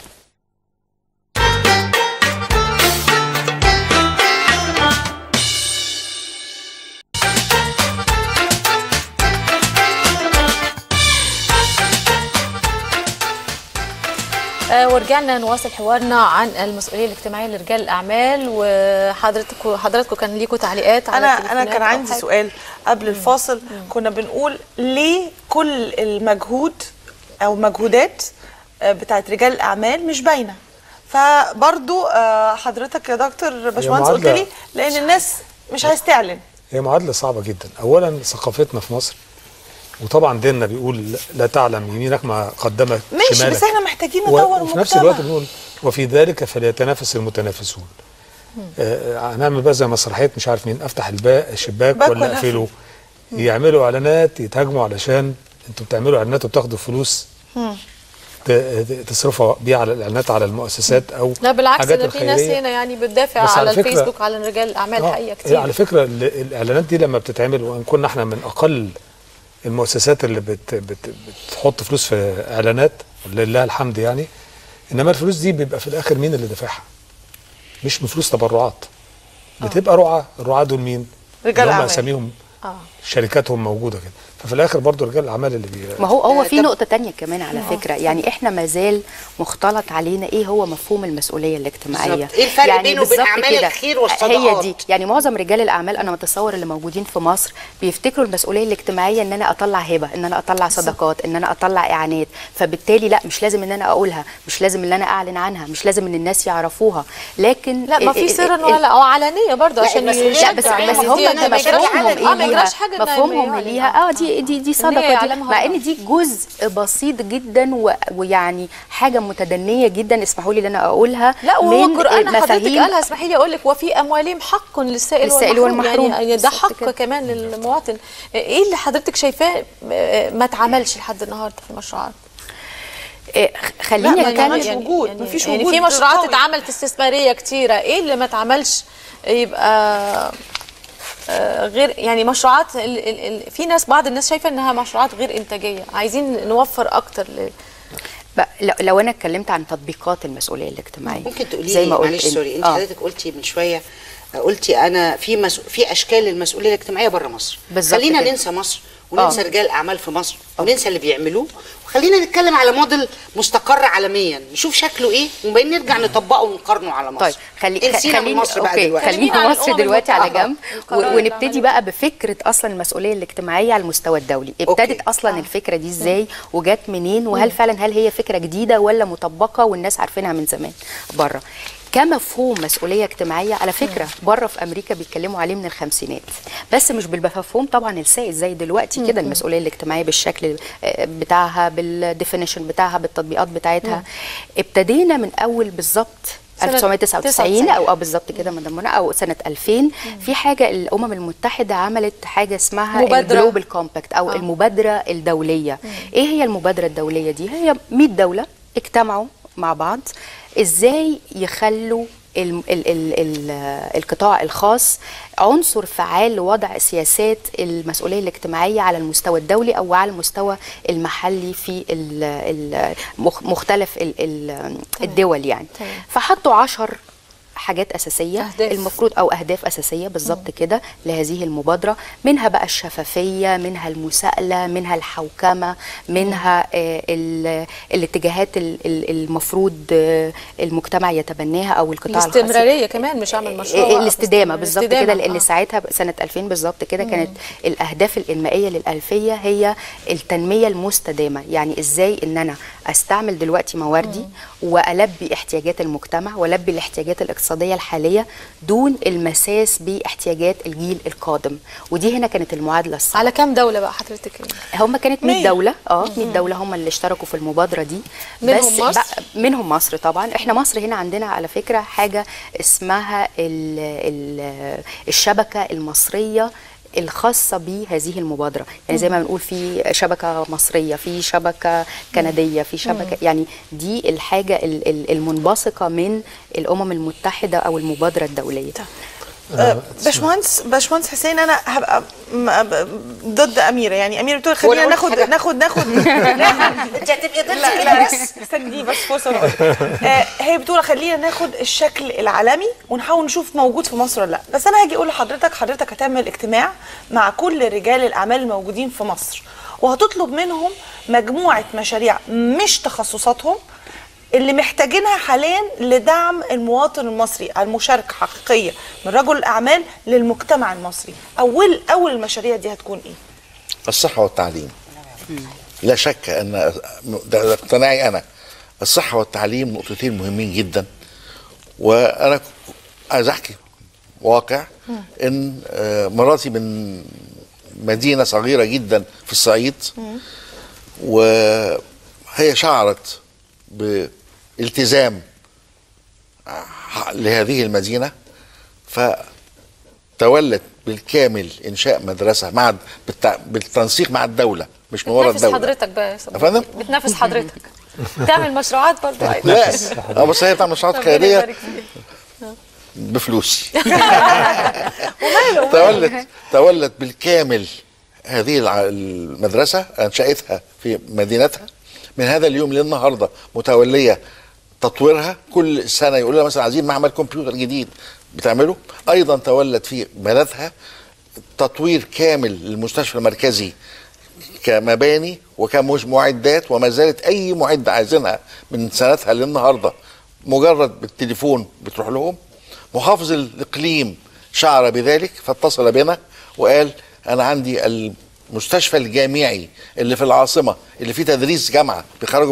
ورجعنا نواصل حوارنا عن المسؤوليه الاجتماعيه لرجال الاعمال. وحضراتكم كان ليكم تعليقات على انا كان عندي سؤال قبل الفاصل. كنا بنقول ليه كل المجهود او مجهودات بتاعت رجال الاعمال مش باينه؟ فبرضو حضرتك يا دكتور باشمهندس قلت لي لان الناس مش عايز تعلن. هي معادله صعبه جدا. اولا ثقافتنا في مصر، وطبعا ديننا بيقول لا تعلم يمينك ما قدمت ماشي شمالك. بس احنا محتاجين نطور المجتمع. وفي نفس الوقت بنقول وفي ذلك فليتنافس المتنافسون. هنعمل بقى زي مسرحيه مش عارف مين، افتح الشباك ولا اقفله. يعملوا اعلانات يتهاجموا علشان انتوا بتعملوا اعلانات وبتاخدوا فلوس تصرفوا بيها على الاعلانات على المؤسسات او لا بالعكس، ده في ناس هنا يعني بتدافع على الفيسبوك على رجال الاعمال حقيقه كتير. على فكره الاعلانات دي لما بتتعمل، وان كنا احنا من اقل المؤسسات اللي بتحط فلوس في اعلانات لله الحمد يعني، انما الفلوس دي بيبقى في الاخر مين اللي دافعها؟ مش من فلوس تبرعات، بتبقى رعاة. الرعاة دول مين؟ رجال اعمال. هم اساميهم شركاتهم موجوده كده. ففي الاخر برضو رجال الاعمال اللي ما هو في نقطه تانية كمان على فكره، يعني احنا ما زال مختلط علينا ايه هو مفهوم المسؤوليه الاجتماعيه. بالظبط. ايه الفرق يعني بينه وبين اعمال الخير والصدقات؟ هي دي يعني معظم رجال الاعمال انا متصور اللي موجودين في مصر بيفتكروا المسؤوليه الاجتماعيه ان انا اطلع هبه، ان انا اطلع صدقات، ان انا اطلع اعانات، فبالتالي لا مش لازم ان انا اقولها، مش لازم ان انا اعلن عنها، مش لازم ان الناس يعرفوها، لكن لا ما في سرا ولا او علانيه برضه عشان لا بس هم مفهومهم ليها دي صدقه دي، مع ان دي جزء بسيط جدا ويعني حاجه متدنيه جدا، اسمحوا لي ان انا اقولها. لا والقران حضرتك قالها، اسمحي لي اقول لك وفي اموالهم حق للسائل والمحروم، يعني ده حق كمان للمواطن. ايه اللي حضرتك شايفاه ما اتعملش لحد النهارده في المشروعات؟ خليني اتكلم يعني وجود مفيش وجود يعني في مشروعات اتعملت استثماريه كتيره، ايه اللي ما اتعملش يبقى غير يعني مشروعات في ناس بعض الناس شايفه انها مشروعات غير انتاجيه، عايزين نوفر اكتر لو انا اتكلمت عن تطبيقات المسؤوليه الاجتماعيه ممكن تقولي لي معلش سوري انت حضرتك قلتي من شويه قلتي انا في اشكال للمسؤوليه الاجتماعيه بره مصر، خلينا ننسى مصر وننسى رجال الاعمال في مصر وننسى اللي بيعملوه، وخلينا نتكلم على موديل مستقر عالميا نشوف شكله ايه وبعدين نرجع نطبقه ونقارنه على مصر. طيب خلينا مصر بقى دلوقتي، خلينا مصر دلوقتي على جنب ونبتدي بقى بفكره اصلا المسؤوليه الاجتماعيه على المستوى الدولي. ابتدت اصلا الفكره دي ازاي وجات منين، وهل فعلا هي فكره جديده ولا مطبقه والناس عارفينها من زمان بره؟ كمفهوم مسؤوليه اجتماعيه على فكره بره في امريكا بيتكلموا عليه من الخمسينات، بس مش بالمفهوم طبعا السائد زي دلوقتي كده. المسؤوليه الاجتماعيه بالشكل بتاعها، بالديفينيشن بتاعها، بالتطبيقات بتاعتها. ابتدينا من اول بالظبط 1999 او بالظبط كده مدام منى، او سنه 2000 في حاجه الامم المتحده عملت حاجه اسمها الجلوبال كومباكت او المبادره الدوليه. ايه هي المبادره الدوليه دي؟ هي 100 دوله اجتمعوا مع بعض ازاي يخلوا القطاع الخاص عنصر فعال لوضع سياسات المسؤولية الاجتماعية على المستوى الدولي أو على المستوى المحلي في مختلف الدول يعني. فحطوا 10 حاجات أساسية أهداف. المفروض أو أهداف أساسية بالظبط كده لهذه المبادرة، منها بقى الشفافية، منها المساءلة، منها الحوكمة، منها الاتجاهات المفروض المجتمع يتبناها أو القطاع الخاص. الاستمرارية كمان مش عمل مشروع، الاستدامة بالظبط كده، لأن ساعتها سنة 2000 بالظبط كده كانت الأهداف الإنمائية للألفية هي التنمية المستدامة. يعني إزاي إن أنا أستعمل دلوقتي مواردي وألبي احتياجات المجتمع وألبي الاحتياجات الاقتصادية الحالية دون المساس باحتياجات الجيل القادم. ودي هنا كانت المعادلة الصعبة. على كام دولة بقى حضرتك؟ هم كانت 100 دولة 100 دولة هم اللي اشتركوا في المبادرة دي. منهم مصر؟ منهم مصر طبعا. احنا مصر هنا عندنا على فكرة حاجة اسمها الشبكة المصرية الخاصة بهذه المبادرة. يعني زي ما بنقول في شبكة مصرية، في شبكة كندية، في شبكة يعني دي الحاجة المنبثقة من الأمم المتحدة أو المبادرة الدولية. باشمهندس حسين، انا هبقى ضد اميره. يعني اميره بتقول خلينا ناخد انت هتبقي ضد كده بس استني بس فرصه. هي بتقول خلينا ناخد الشكل العالمي ونحاول نشوف موجود في مصر ولا لا. بس انا هاجي اقول لحضرتك هتعمل اجتماع مع كل رجال الاعمال الموجودين في مصر وهتطلب منهم مجموعه مشاريع مش تخصصاتهم اللي محتاجينها حاليا لدعم المواطن المصري، المشاركه حقيقيه من رجل الاعمال للمجتمع المصري. اول المشاريع دي هتكون ايه؟ الصحه والتعليم. لا شك ان ده اقتناعي انا. الصحه والتعليم نقطتين مهمين جدا، وانا عايز احكي واقع ان مراتي من مدينه صغيره جدا في الصعيد، وهي شعرت بالتزام لهذه المدينة فتولت بالكامل إنشاء مدرسة مع بالتنسيق مع الدولة، مش من وراء الدولة. بتنافس حضرتك بقى يا فندم؟ بتنافس حضرتك تعمل مشروعات برضه؟ لا بس هي تعمل مشروعات خيرية بفلوسي. تولت بالكامل هذه المدرسة، أنشأتها في مدينتها من هذا اليوم للنهارده، متوليه تطويرها. كل سنه يقول لها مثلا عايزين معمل كمبيوتر جديد بتعمله. ايضا تولت في بلدها تطوير كامل للمستشفى المركزي كمباني وكمعدات، وما زالت اي معده عايزينها من سنتها للنهارده مجرد بالتليفون بتروح لهم. محافظ الاقليم شعر بذلك فاتصل بنا وقال انا عندي المستشفى الجامعي اللي في العاصمه اللي فيه تدريس جامعه بيخرجوا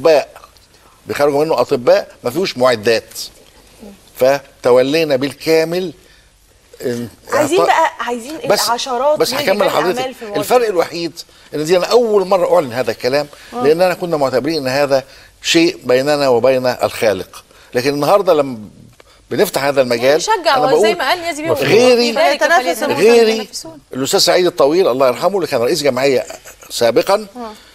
منه اطباء ما فيهوش معدات، فتولينا بالكامل. عايزين العشرات بس هكمل لحضرتك. الفرق الوحيد ان دي انا اول مره اعلن هذا الكلام، لاننا كنا معتبرين ان هذا شيء بيننا وبين الخالق، لكن النهارده لما بنفتح هذا المجال نشجع زي ما قال نيازي بيه غيري الاستاذ سعيد الطويل الله يرحمه اللي كان رئيس جمعيه سابقا،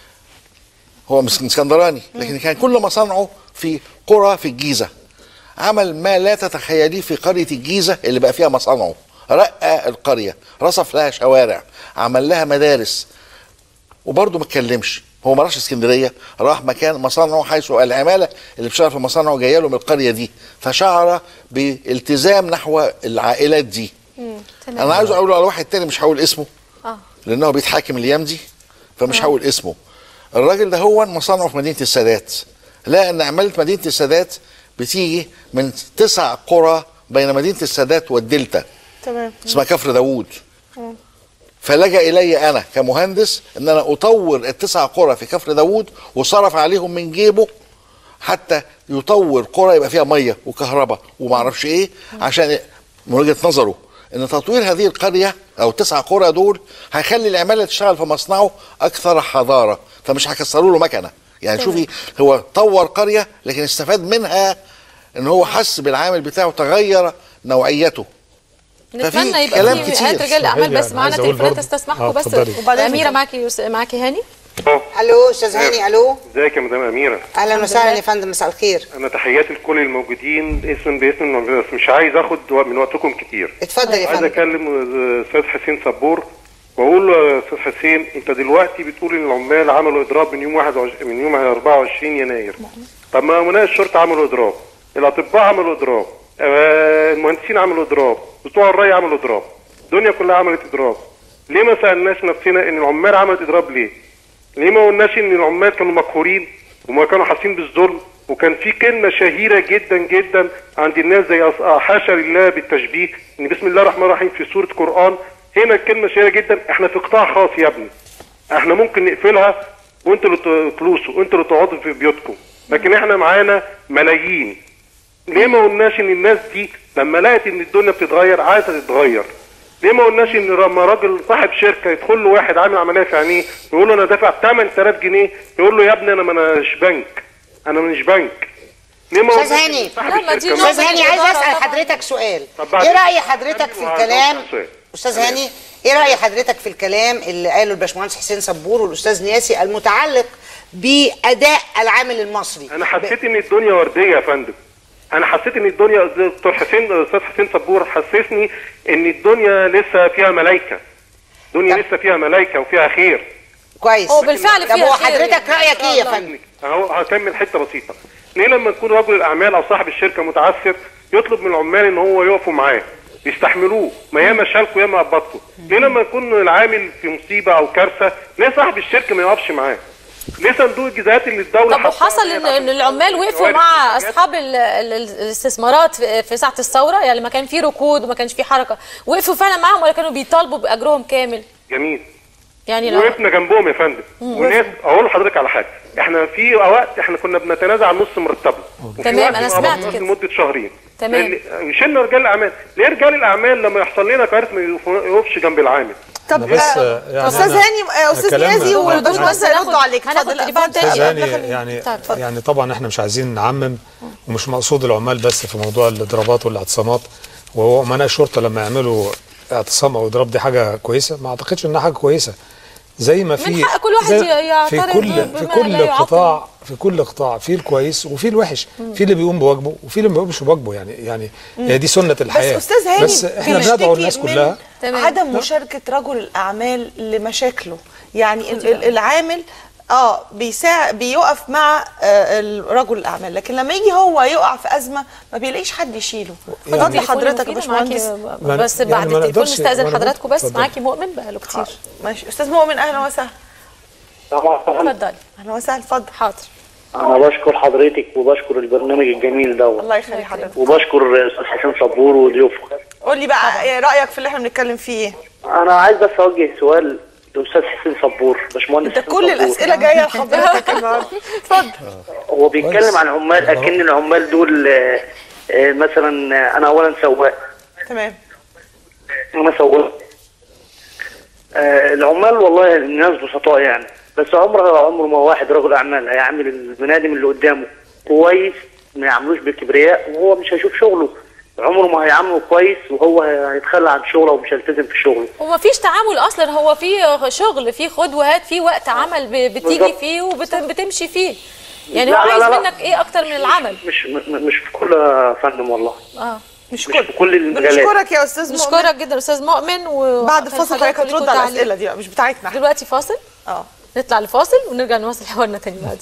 هو من اسكندراني لكن كان كل مصانعه في قرى في الجيزه. عمل ما لا تتخيليه في قريه الجيزه اللي بقى فيها مصانعه، رقى القريه، رصف لها شوارع، عمل لها مدارس، وبرضه ما اتكلمش. هو ما راحش اسكندريه، راح مكان مصانعه حيث العماله اللي بتشتغل في مصانعه جايه له من القريه دي، فشعر بالتزام نحو العائلات دي. انا عايز اقول على واحد تاني مش هقول اسمه لانه بيتحاكم الايام دي فمش هقول اسمه. الراجل ده هو مصانعه في مدينه السادات، لقى ان عماله مدينه السادات بتيجي من 9 قرى بين مدينه السادات والدلتا، تمام، اسمها كفر داوود. فلجأ الي انا كمهندس ان انا اطور ال9 قرى في كفر داوود، وصرف عليهم من جيبه حتى يطور قرى يبقى فيها ميه وكهرباء وما اعرفش ايه، عشان من وجهه نظره ان تطوير هذه القريه او ال9 قرى دول هيخلي العماله تشتغل في مصنعه اكثر حضاره، فمش هيكسروا له مكنه. يعني شوفي هو طور قريه لكن استفاد منها ان هو حس بالعامل بتاعه تغير نوعيته. نتمنى يبقى في هات رجال الاعمال بس معانا تليفونات استسمحكم بس. وبعدين اميره معاكي هاني. الو استاذ هاني. الو ازيك يا مدام اميره؟ اهلا وسهلا يا فندم، مساء الخير. انا تحياتي لكل الموجودين باسم بس مش عايز اخد من وقتكم كتير. اتفضل يا فندم. عايز اكلم استاذ حسين صبور واقول له يا استاذ حسين انت دلوقتي بتقول ان العمال عملوا اضراب من يوم 24 يناير. طب ما امناء الشرطه عملوا اضراب، الاطباء عملوا اضراب، المهندسين عملوا اضراب، بتوع الري عملوا اضراب، الدنيا كلها عملت اضراب. ليه ما سالناش نفسنا ان العمال عملت اضراب ليه؟ ليه ما قلناش ان العمال كانوا مقهورين وما كانوا حاسين بالظلم؟ وكان في كلمه شهيره جدا جدا عند الناس زي حاشا لله بالتشبيه ان بسم الله الرحمن الرحيم في سوره قرآن. هنا الكلمه شهيره جدا، احنا في قطاع خاص يا ابني، احنا ممكن نقفلها وانتوا اللي تلوسوا وانتوا اللي تقعدوا في بيوتكم، لكن احنا معانا ملايين. ليه ما قلناش ان الناس دي لما لقت ان الدنيا بتتغير عايزه تتغير؟ ليه ما قلناش ان لما راجل صاحب شركه يدخل له واحد عامل عمليه في عينيه يقول له انا دافع 8000 جنيه، يقول له يا ابني انا مش بنك، انا مش بنك. ليه ما استاذ هاني استاذ هاني عايز اسال حضرتك سؤال. ايه راي حضرتك في الكلام استاذ هاني؟ ايه راي حضرتك في الكلام اللي قاله الباشمهندس حسين صبور والاستاذ نياسي المتعلق باداء العامل المصري؟ انا حسيت ان الدنيا ورديه يا فندم، انا حسيت ان الدنيا دكتور حسين الاستاذ حسين صبور حسسني ان الدنيا لسه فيها ملائكه، الدنيا لسه فيها ملائكه وفيها خير. كويس. هو بالفعل فيها خير. طب وحضرتك رايك ايه يا فندم؟ اهو هكمل حته بسيطه. ليه لما يكون رجل الاعمال او صاحب الشركه متعثر يطلب من العمال ان هو يقفوا معاه يستحملوه؟ ما ياما شالكوا ياما قبضتوا. ليه لما يكون العامل في مصيبه او كارثه ليه صاحب الشركه ما يقفش معاه؟ ليه صندوق الجزاءات اللي الدوله طب وحصل ان العمال وقفوا مع اصحاب الاستثمارات في ساعه الثوره، يعني ما كان في ركود وما كانش في حركه، وقفوا فعلا معاهم ولا كانوا بيطالبوا باجرهم كامل؟ جميل. يعني وقفنا جنبهم يا فندم. وناس اقول لحضرتك على حاجه، احنا في اوقات احنا كنا بنتنازع عن نص مرتبنا. تمام انا سمعت كده. لمده شهرين. تمام. شلنا رجال الاعمال، ليه رجال الاعمال لما يحصل لنا كارثه ما يقفش جنب العامل؟ طب يعني استاذ هاني استاذ نيازي والباشمهندس هيردوا عليك. اتفضل استاذ هاني. يعني طبعا احنا مش عايزين نعمم، ومش مقصود العمال بس في موضوع الاضرابات والاعتصامات، وهو امناء الشرطه لما يعملوا اعتصام او اضراب دي حاجه كويسه؟ ما اعتقدش انها حاجه كويسه. زي ما في من حق كل واحد يعترض في كل قطاع في الكويس وفي الوحش، في اللي بيقوم بواجبه وفي اللي ما بيقومش بواجبه، يعني هي دي سنه الحياه. بس استاذ هاني بس احنا بندعو الناس كلها عدم مشاركه رجل الاعمال لمشاكله. يعني العامل بيقف مع رجل الاعمال، لكن لما يجي هو يقع في ازمه ما بيلاقيش حد يشيله. اتفضلي حضرتك يا باشمهندس. بس بعد التليفون نستاذن حضراتكم، بس معاكي مؤمن بقاله كتير. ماشي استاذ مؤمن، اهلا وسهلا. اتفضلي. اهلا وسهلا، اتفضل. حاضر. انا بشكر حضرتك وبشكر البرنامج الجميل ده. الله يخلي حضرتك. وبشكر استاذ حسين صبور وضيوفه. قول لي بقى ايه رايك في اللي احنا بنتكلم فيه ايه؟ انا عايز بس اوجه سؤال للاستاذ حسين صبور، باشمهندس. انت كل الاسئله جايه لحضرتك النهارده. اتفضل. هو بيتكلم عن العمال، اكن العمال دول مثلا انا اولا سواق. تمام. انا سواق. العمال والله الناس بسطاء يعني، بس عمره ما واحد رجل اعمال هيعمل البني ادم اللي قدامه كويس، ما يعملوش بكبرياء، وهو مش هيشوف شغله. عمره ما هيعمله كويس وهو هيتخلى عن شغله ومش هيلتزم في شغله. وما فيش تعامل اصلا، هو في شغل، في خد وهات، في وقت عمل بتيجي فيه وبتمشي فيه. يعني هو عايز منك ايه اكتر من العمل؟ مش في كل فندم والله. مش في كل المجالات. بنشكرك يا استاذ مؤمن. بنشكرك جدا استاذ مؤمن. بعد الفاصل حضرتك هترد على الاسئله دي بقى، مش بتاعتنا. دلوقتي فاصل. نطلع لفاصل ونرجع نواصل حوارنا تاني بعد.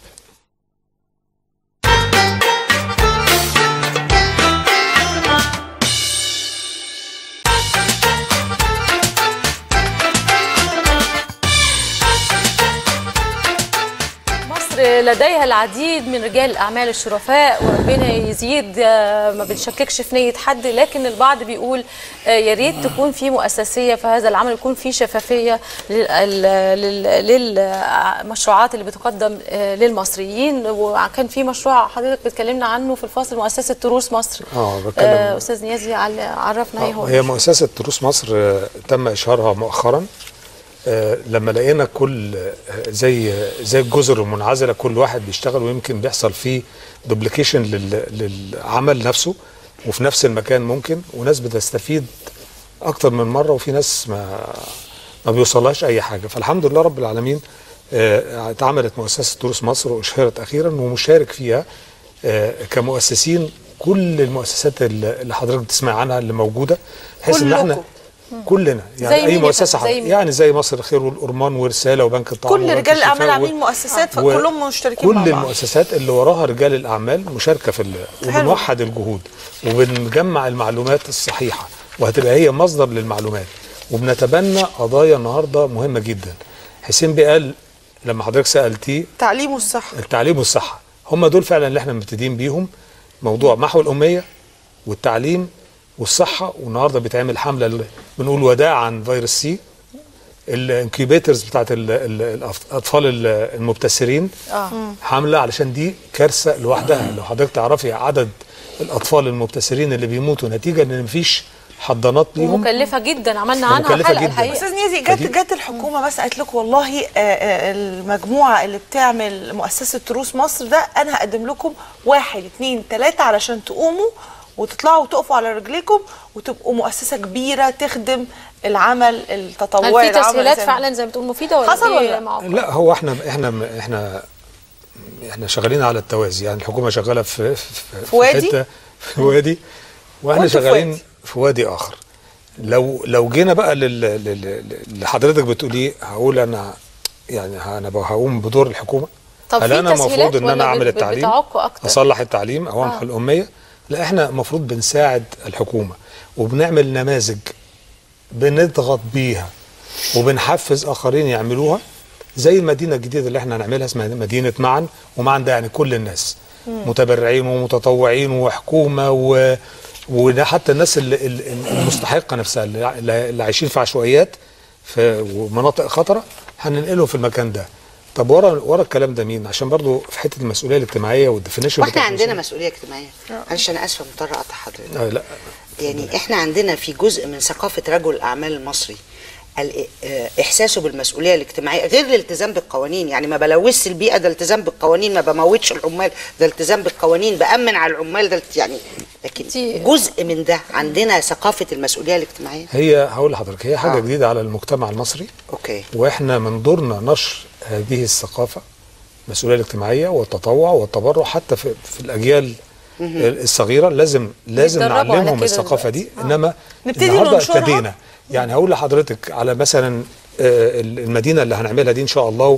لديها العديد من رجال الاعمال الشرفاء، وربنا يزيد، ما بنشككش في نيه حد، لكن البعض بيقول يا ريت تكون في مؤسسيه في هذا العمل، يكون في شفافيه للمشروعات اللي بتقدم للمصريين. وكان في مشروع حضرتك بتكلمنا عنه في الفاصل، مؤسسه تروس مصر. استاذ نيازي عرفنا ايه هو. هي مؤسسه تروس مصر تم اشهارها مؤخرا لما لقينا كل زي الجزر المنعزله، كل واحد بيشتغل ويمكن بيحصل فيه دوبليكيشن للعمل نفسه وفي نفس المكان ممكن، وناس بتستفيد اكتر من مره وفي ناس ما بيوصلهاش اي حاجه. فالحمد لله رب العالمين اتعملت مؤسسه تروس مصر واشهرت اخيرا، ومشارك فيها كمؤسسين كل المؤسسات اللي حضرتك بتسمع عنها اللي موجوده، بحيث ان احنا كلنا يعني اي مؤسسه يعني زي مصر الخير والأورمان ورساله وبنك الطعام، كل رجال الاعمال عاملين مؤسسات، فكلهم مشتركين مع بعض. كل المؤسسات اللي وراها رجال الاعمال مشاركه في وبنوحد الجهود وبنجمع المعلومات الصحيحه، وهتبقى هي مصدر للمعلومات، وبنتبنى قضايا النهارده مهمه جدا. حسين بيقال لما حضرتك سالتيه التعليم والصحه، هم دول فعلا اللي احنا مبتدئين بيهم، موضوع محو الاميه والتعليم والصحه. والنهارده بيتعمل حمله بنقول وداع عن فيروس سي، الانكيوبيترز بتاعت الاطفال المبتسرين، حمله علشان دي كارثه لوحدها. لو حضرتك تعرفي عدد الاطفال المبتسرين اللي بيموتوا نتيجه ان مفيش حضانات ليهم، مكلفه جدا، عملنا عنها حلقه الحقيقه. استاذ نيازي، جت الحكومه بس قالت لكم والله المجموعه اللي بتعمل مؤسسه تروس مصر ده انا هقدم لكم 1 2 3 علشان تقوموا وتطلعوا وتقفوا على رجليكم وتبقوا مؤسسه كبيره تخدم العمل التطوعي. هل في تسهيلات فعلا زي ما بتقول مفيده ولا حصل ولا لا؟ هو احنا شغالين على التوازي، يعني الحكومه شغاله في وادي واحنا شغالين في وادي اخر. لو جينا بقى اللي حضرتك بتقوليه، هقول انا هقوم بدور الحكومه. طب هل انا المفروض ان انا اعمل التعليم، اصلح التعليم او امحو الاميه؟ لا، احنا المفروض بنساعد الحكومه وبنعمل نماذج بنضغط بيها وبنحفز اخرين يعملوها، زي المدينه الجديده اللي احنا هنعملها اسمها مدينه معا. ومعا ده يعني كل الناس، متبرعين ومتطوعين وحكومه وحتى الناس المستحقه نفسها اللي عايشين في عشوائيات في مناطق خطره، هننقلهم في المكان ده. طب ورا الكلام ده مين؟ عشان برضو في حته المسؤوليه الاجتماعيه والديفينيشن. واحنا عندنا مسؤوليه اجتماعيه. معلش انا اسفه مضطره اقطع حضرتك. لا يعني احنا عندنا في جزء من ثقافه رجل الاعمال المصري احساسه بالمسؤوليه الاجتماعيه غير الالتزام بالقوانين. يعني ما بلوثش البيئه، ده التزام بالقوانين، ما بموتش العمال، ده التزام بالقوانين، بامن على العمال، ده يعني. لكن جزء من ده عندنا ثقافه المسؤوليه الاجتماعيه. هقول لحضرتك هي حاجه جديده على المجتمع المصري. اوكي. واحنا من دورنا نشر هذه الثقافه، المسؤوليه الاجتماعيه والتطوع والتبرع، حتى في الاجيال الصغيره لازم نعلمهم الثقافه دي. انما النهارده ابتدينا، يعني هقول لحضرتك على مثلا المدينه اللي هنعملها دي ان شاء الله،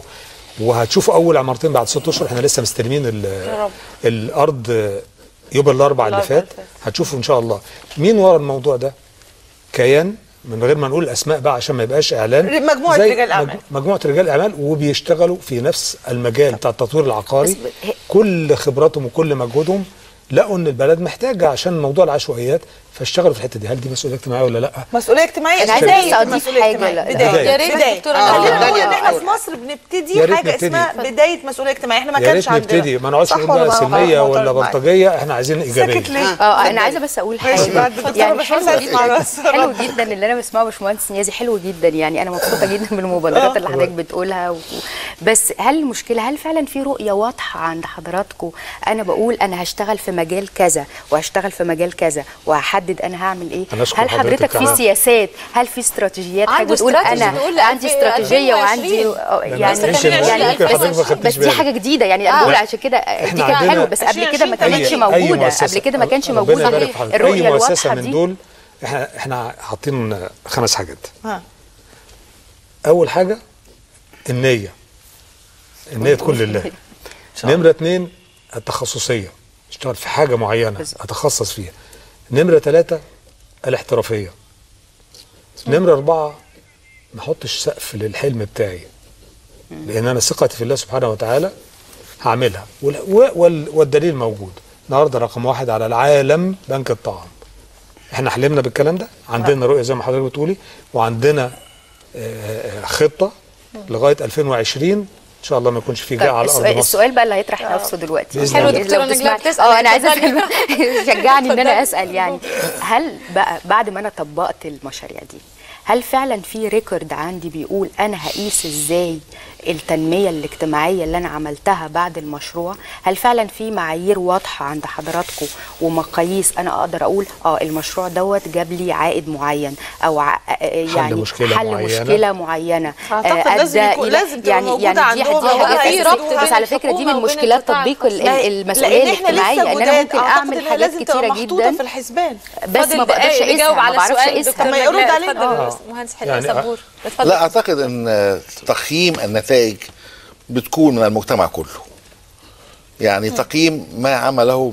وهتشوفوا اول عمارتين بعد 6 اشهر. احنا لسه مستلمين الارض يوم الاربعاء اللي فات. هتشوفوا ان شاء الله مين ورا الموضوع ده. كيان من غير ما نقول الاسماء بقى عشان ما يبقاش اعلان، مجموعه رجال اعمال، مجموعه رجال اعمال وبيشتغلوا في نفس المجال بتاع التطوير العقاري. كل خبراتهم وكل مجهودهم لقوا ان البلد محتاجه عشان موضوع العشوائيات، فاشتغلوا في الحته دي. هل دي مسؤوليه اجتماعيه ولا لا؟ مسؤوليه اجتماعيه. انا عايزه اضيف حاجه. يا ريت دكتوره نقول ان احنا في مصر بنبتدي حاجه اسمها بدايه مسؤوليه اجتماعيه. احنا ما كانش عندنا. نبتدي، ما نقعدش نقول بقى سلميه ولا بلطجيه، احنا عايزين ايجابيه. انا عايزه بس اقول حاجه يعني حلو جدا اللي انا بسمعه باشمهندس نيازي، حلو جدا يعني. انا مبسوطه جدا بالمبادرات اللي حضرتك بتقولها بس هل المشكله، هل فعلا في رؤيه واضحه عند حضراتكم؟ انا بقول انا هشتغل في مجال كذا وهشتغل في مجال كذا وهحدد انا هعمل ايه. هل حضرتك في سياسات، هل في استراتيجيات؟ حاجه بتقول انا عندي استراتيجيه وعندي يعني بس دي حاجه جديده يعني. انا بقول عشان كده دي كانت حلوه بس قبل كده ما كانتش موجوده. قبل كده ما كانش موجود الرؤيه الواضحه دي. من دول احنا حاطين 5 حاجات. اول حاجه النيه تكون لله. نمره 2 التخصصيه، اشتغل في حاجه معينه اتخصص فيها. نمره 3 الاحترافيه. نمره 4 ما احطش سقف للحلم بتاعي، لان انا ثقتي في الله سبحانه وتعالى هعملها. والدليل موجود النهارده. رقم 1 على العالم بنك الطعام. احنا حلمنا بالكلام ده، عندنا رؤيه زي ما حضرتك بتقولي، وعندنا خطه لغايه 2020 ان شاء الله ما يكونش في جاع على ارض مصر. السؤال بقى اللي هيطرح نفسه دلوقتي. حلو دكتوره نجلاء بتسال. انا عايزه اسال شجعني ان انا اسال يعني. هل بقى بعد ما انا طبقت المشاريع دي، هل فعلا في ريكورد عندي بيقول انا هقيس ازاي التنميه الاجتماعيه اللي انا عملتها بعد المشروع؟ هل فعلا في معايير واضحه عند حضراتكم ومقاييس انا اقدر اقول المشروع دوت جاب لي عائد معين او يعني حل مشكله معينه؟ اعتقد لازم يعني دي حاجه ربط. بس على فكره دي من مشكلات تطبيق المسؤوليه الاجتماعيه، ان انا ممكن اعمل حاجات كتيره جدا في الحسبان بس ما بقدرش اقيسها، ما بعرفش اقيسها. ما يرد علينا مهندس حلال صبور. لا اعتقد ان تقييم النتائج بتكون من المجتمع كله. يعني تقييم ما عمله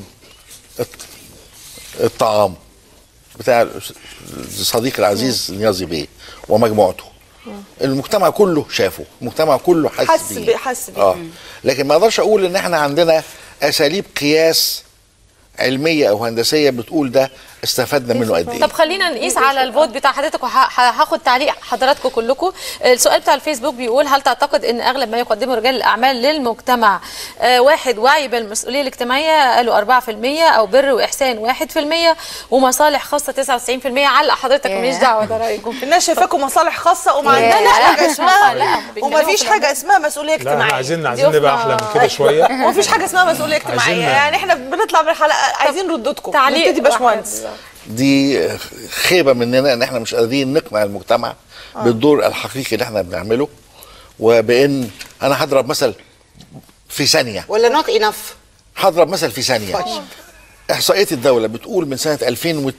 الطعام بتاع صديقي العزيز نيازي بيه ومجموعته، المجتمع كله شافه، المجتمع كله حس بيه. لكن ما اقدرش اقول ان احنا عندنا اساليب قياس علميه او هندسيه بتقول ده استفدنا منه قد ايه. طب خلينا نقيس على الفوت بتاع حضرتك، وهاخد تعليق حضراتكم كلكم. السؤال بتاع الفيسبوك بيقول هل تعتقد ان اغلب ما يقدمه رجال الاعمال للمجتمع 1 وعي بالمسؤوليه الاجتماعيه قالوا 4%، او بر واحسان 1%، ومصالح خاصه 99%؟ علق حضرتك ماليش دعوه، ده رايكم. الناس شايفاكم مصالح خاصه وما عندنا حاجه اسمها وما فيش حاجه اسمها مسؤوليه اجتماعيه. عايزين نبقى احلى من كده شويه. وما فيش حاجه اسمها مسؤوليه اجتماعيه يعني. احنا بنطلع من الحلقه عايزين ردودكم. نبتدي باشمهندس. دي خيبه مننا ان احنا مش قادرين نقنع المجتمع بالدور الحقيقي اللي احنا بنعمله، وبان انا هضرب مثل في ثانيه ولا نوت انف. هضرب مثل في ثانيه. احصائيه الدوله بتقول من سنه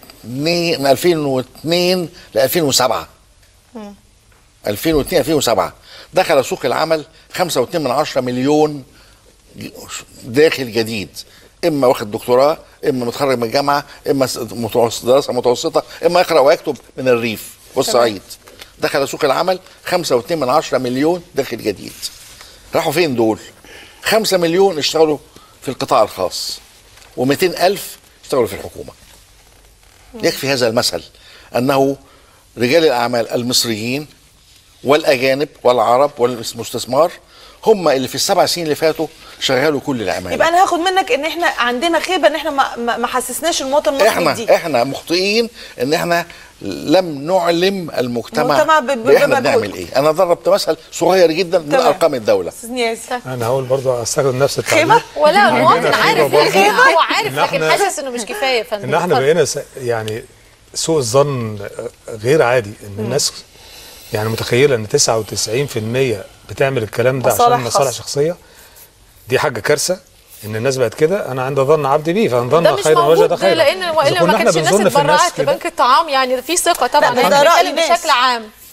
2002 ل 2007 2007 دخل سوق العمل 5.2 مليون داخل جديد، اما واخد دكتوراه، اما متخرج من الجامعه، اما دراسه متوسطه، اما يقرا ويكتب من الريف والصعيد. دخل سوق العمل 5.2 مليون داخل جديد. راحوا فين دول؟ 5 مليون اشتغلوا في القطاع الخاص، و200,000 اشتغلوا في الحكومه. يكفي هذا المثل انه رجال الاعمال المصريين والاجانب والعرب والمستثمر هم اللي في ال7 سنين اللي فاتوا شغالوا كل العماله. يبقى انا هاخد منك ان احنا عندنا خيبه، ان احنا ما حسسناش المواطن المصري دي. احنا مخطئين ان احنا لم نعلم المجتمع احنا بنعمل ايه. انا ضربت مثل صغير جدا من ارقام الدوله. انا هقول برضه استخدم نفس التعبير. خيبه ولا المواطن عارف ايه هو عارف، لكن حاسس انه مش كفايه. ان احنا بقينا يعني سوء الظن غير عادي، ان الناس يعني متخيله ان 99% بتعمل الكلام ده عشان مصالح شخصيه. دي حاجه كارثه ان الناس بقت كده. انا عندي ظن عبدي بيه، فان ظن خيرا وجد خيرا. لان والا ما كانش الناس اتبرعت لبنك الطعام. يعني في ثقه طبعا، بنتكلم بشكل عام.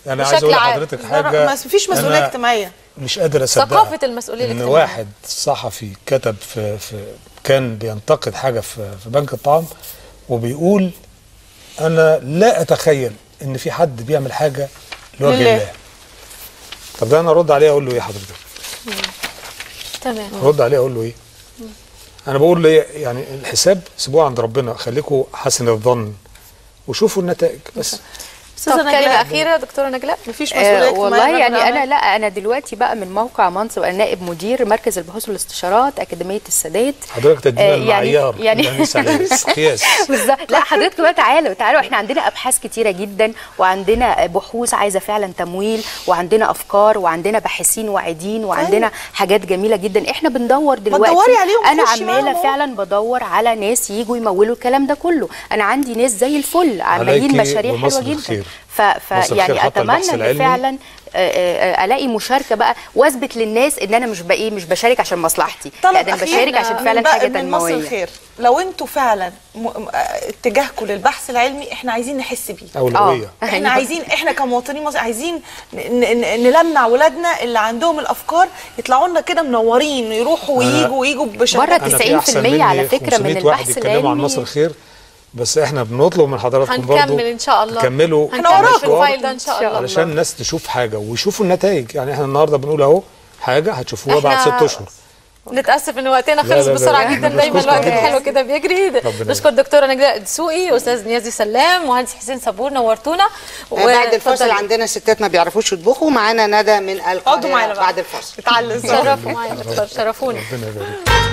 انا عايز اقول لحضرتك حاجه، ما فيش مسؤوليه اجتماعيه، مش قادر اصدقها. ثقافه المسؤوليه الاجتماعيه، ان واحد صحفي كتب في كان بينتقد حاجه في بنك الطعام وبيقول انا لا اتخيل ان في حد بيعمل حاجه لوجه الله. طب ده انا ارد عليه اقول له ايه حضرتك؟ تمام. ارد عليه اقول له ايه؟ انا بقول له ايه؟ يعني الحساب سيبوه عند ربنا، خليكم حسن الظن وشوفوا النتائج بس. طب كلمه اخيره دكتوره نجلاء. مفيش مسؤوليه والله يعني انا دلوقتي بقى من موقع منصب نائب مدير مركز البحوث والاستشارات اكاديميه السادات. حضرتك تدينا المعيار يعني قياس. بالظبط. لا حضرتك بقى تعالوا احنا عندنا ابحاث كتيره جدا، وعندنا بحوث عايزه فعلا تمويل، وعندنا افكار، وعندنا باحثين واعدين، وعندنا حاجات جميله جدا. احنا بندور دلوقتي، انا عماله فعلا بدور على ناس يجوا يمولوا الكلام ده كله. انا عندي ناس زي الفل عاملين مشاريع حلوه جدا. يعني اتمنى ان فعلا الاقي مشاركه بقى، واثبت للناس ان انا مش بشارك عشان مصلحتي، لا ده انا بشارك عشان فعلا حاجه تنمويه. مصر خير، لو انتوا فعلا اتجاهكم للبحث العلمي احنا عايزين نحس بيه اولويه. احنا عايزين، احنا كمواطنين مصر عايزين نلمع ولادنا اللي عندهم الافكار يطلعوا لنا كده منورين، يروحوا وييجوا بره 90% على فكره من البحث العلمي عن مصر خير. بس احنا بنطلب من حضراتكم برضه هنكمل ان شاء الله، تكملوا احنا وراكم الفايل ده ان شاء الله علشان الناس تشوف حاجه ويشوفوا النتائج. يعني احنا النهارده بنقول اهو حاجه هتشوفوها بعد 6 اشهر. نتاسف ان وقتنا خلص بسرعه جدا، دايما الوقت الحلو كده بيجري. نشكر دكتوره نجلاء الدسوقي، استاذ نيازي سلام، مهندس حسين صبور، نورتونا. بعد الفاصل عندنا ستات ما بيعرفوش يطبخوا، معانا ندى من القاهره بعد الفاصل. اتعلم. شرفوا معايا دكتور، شرفونا.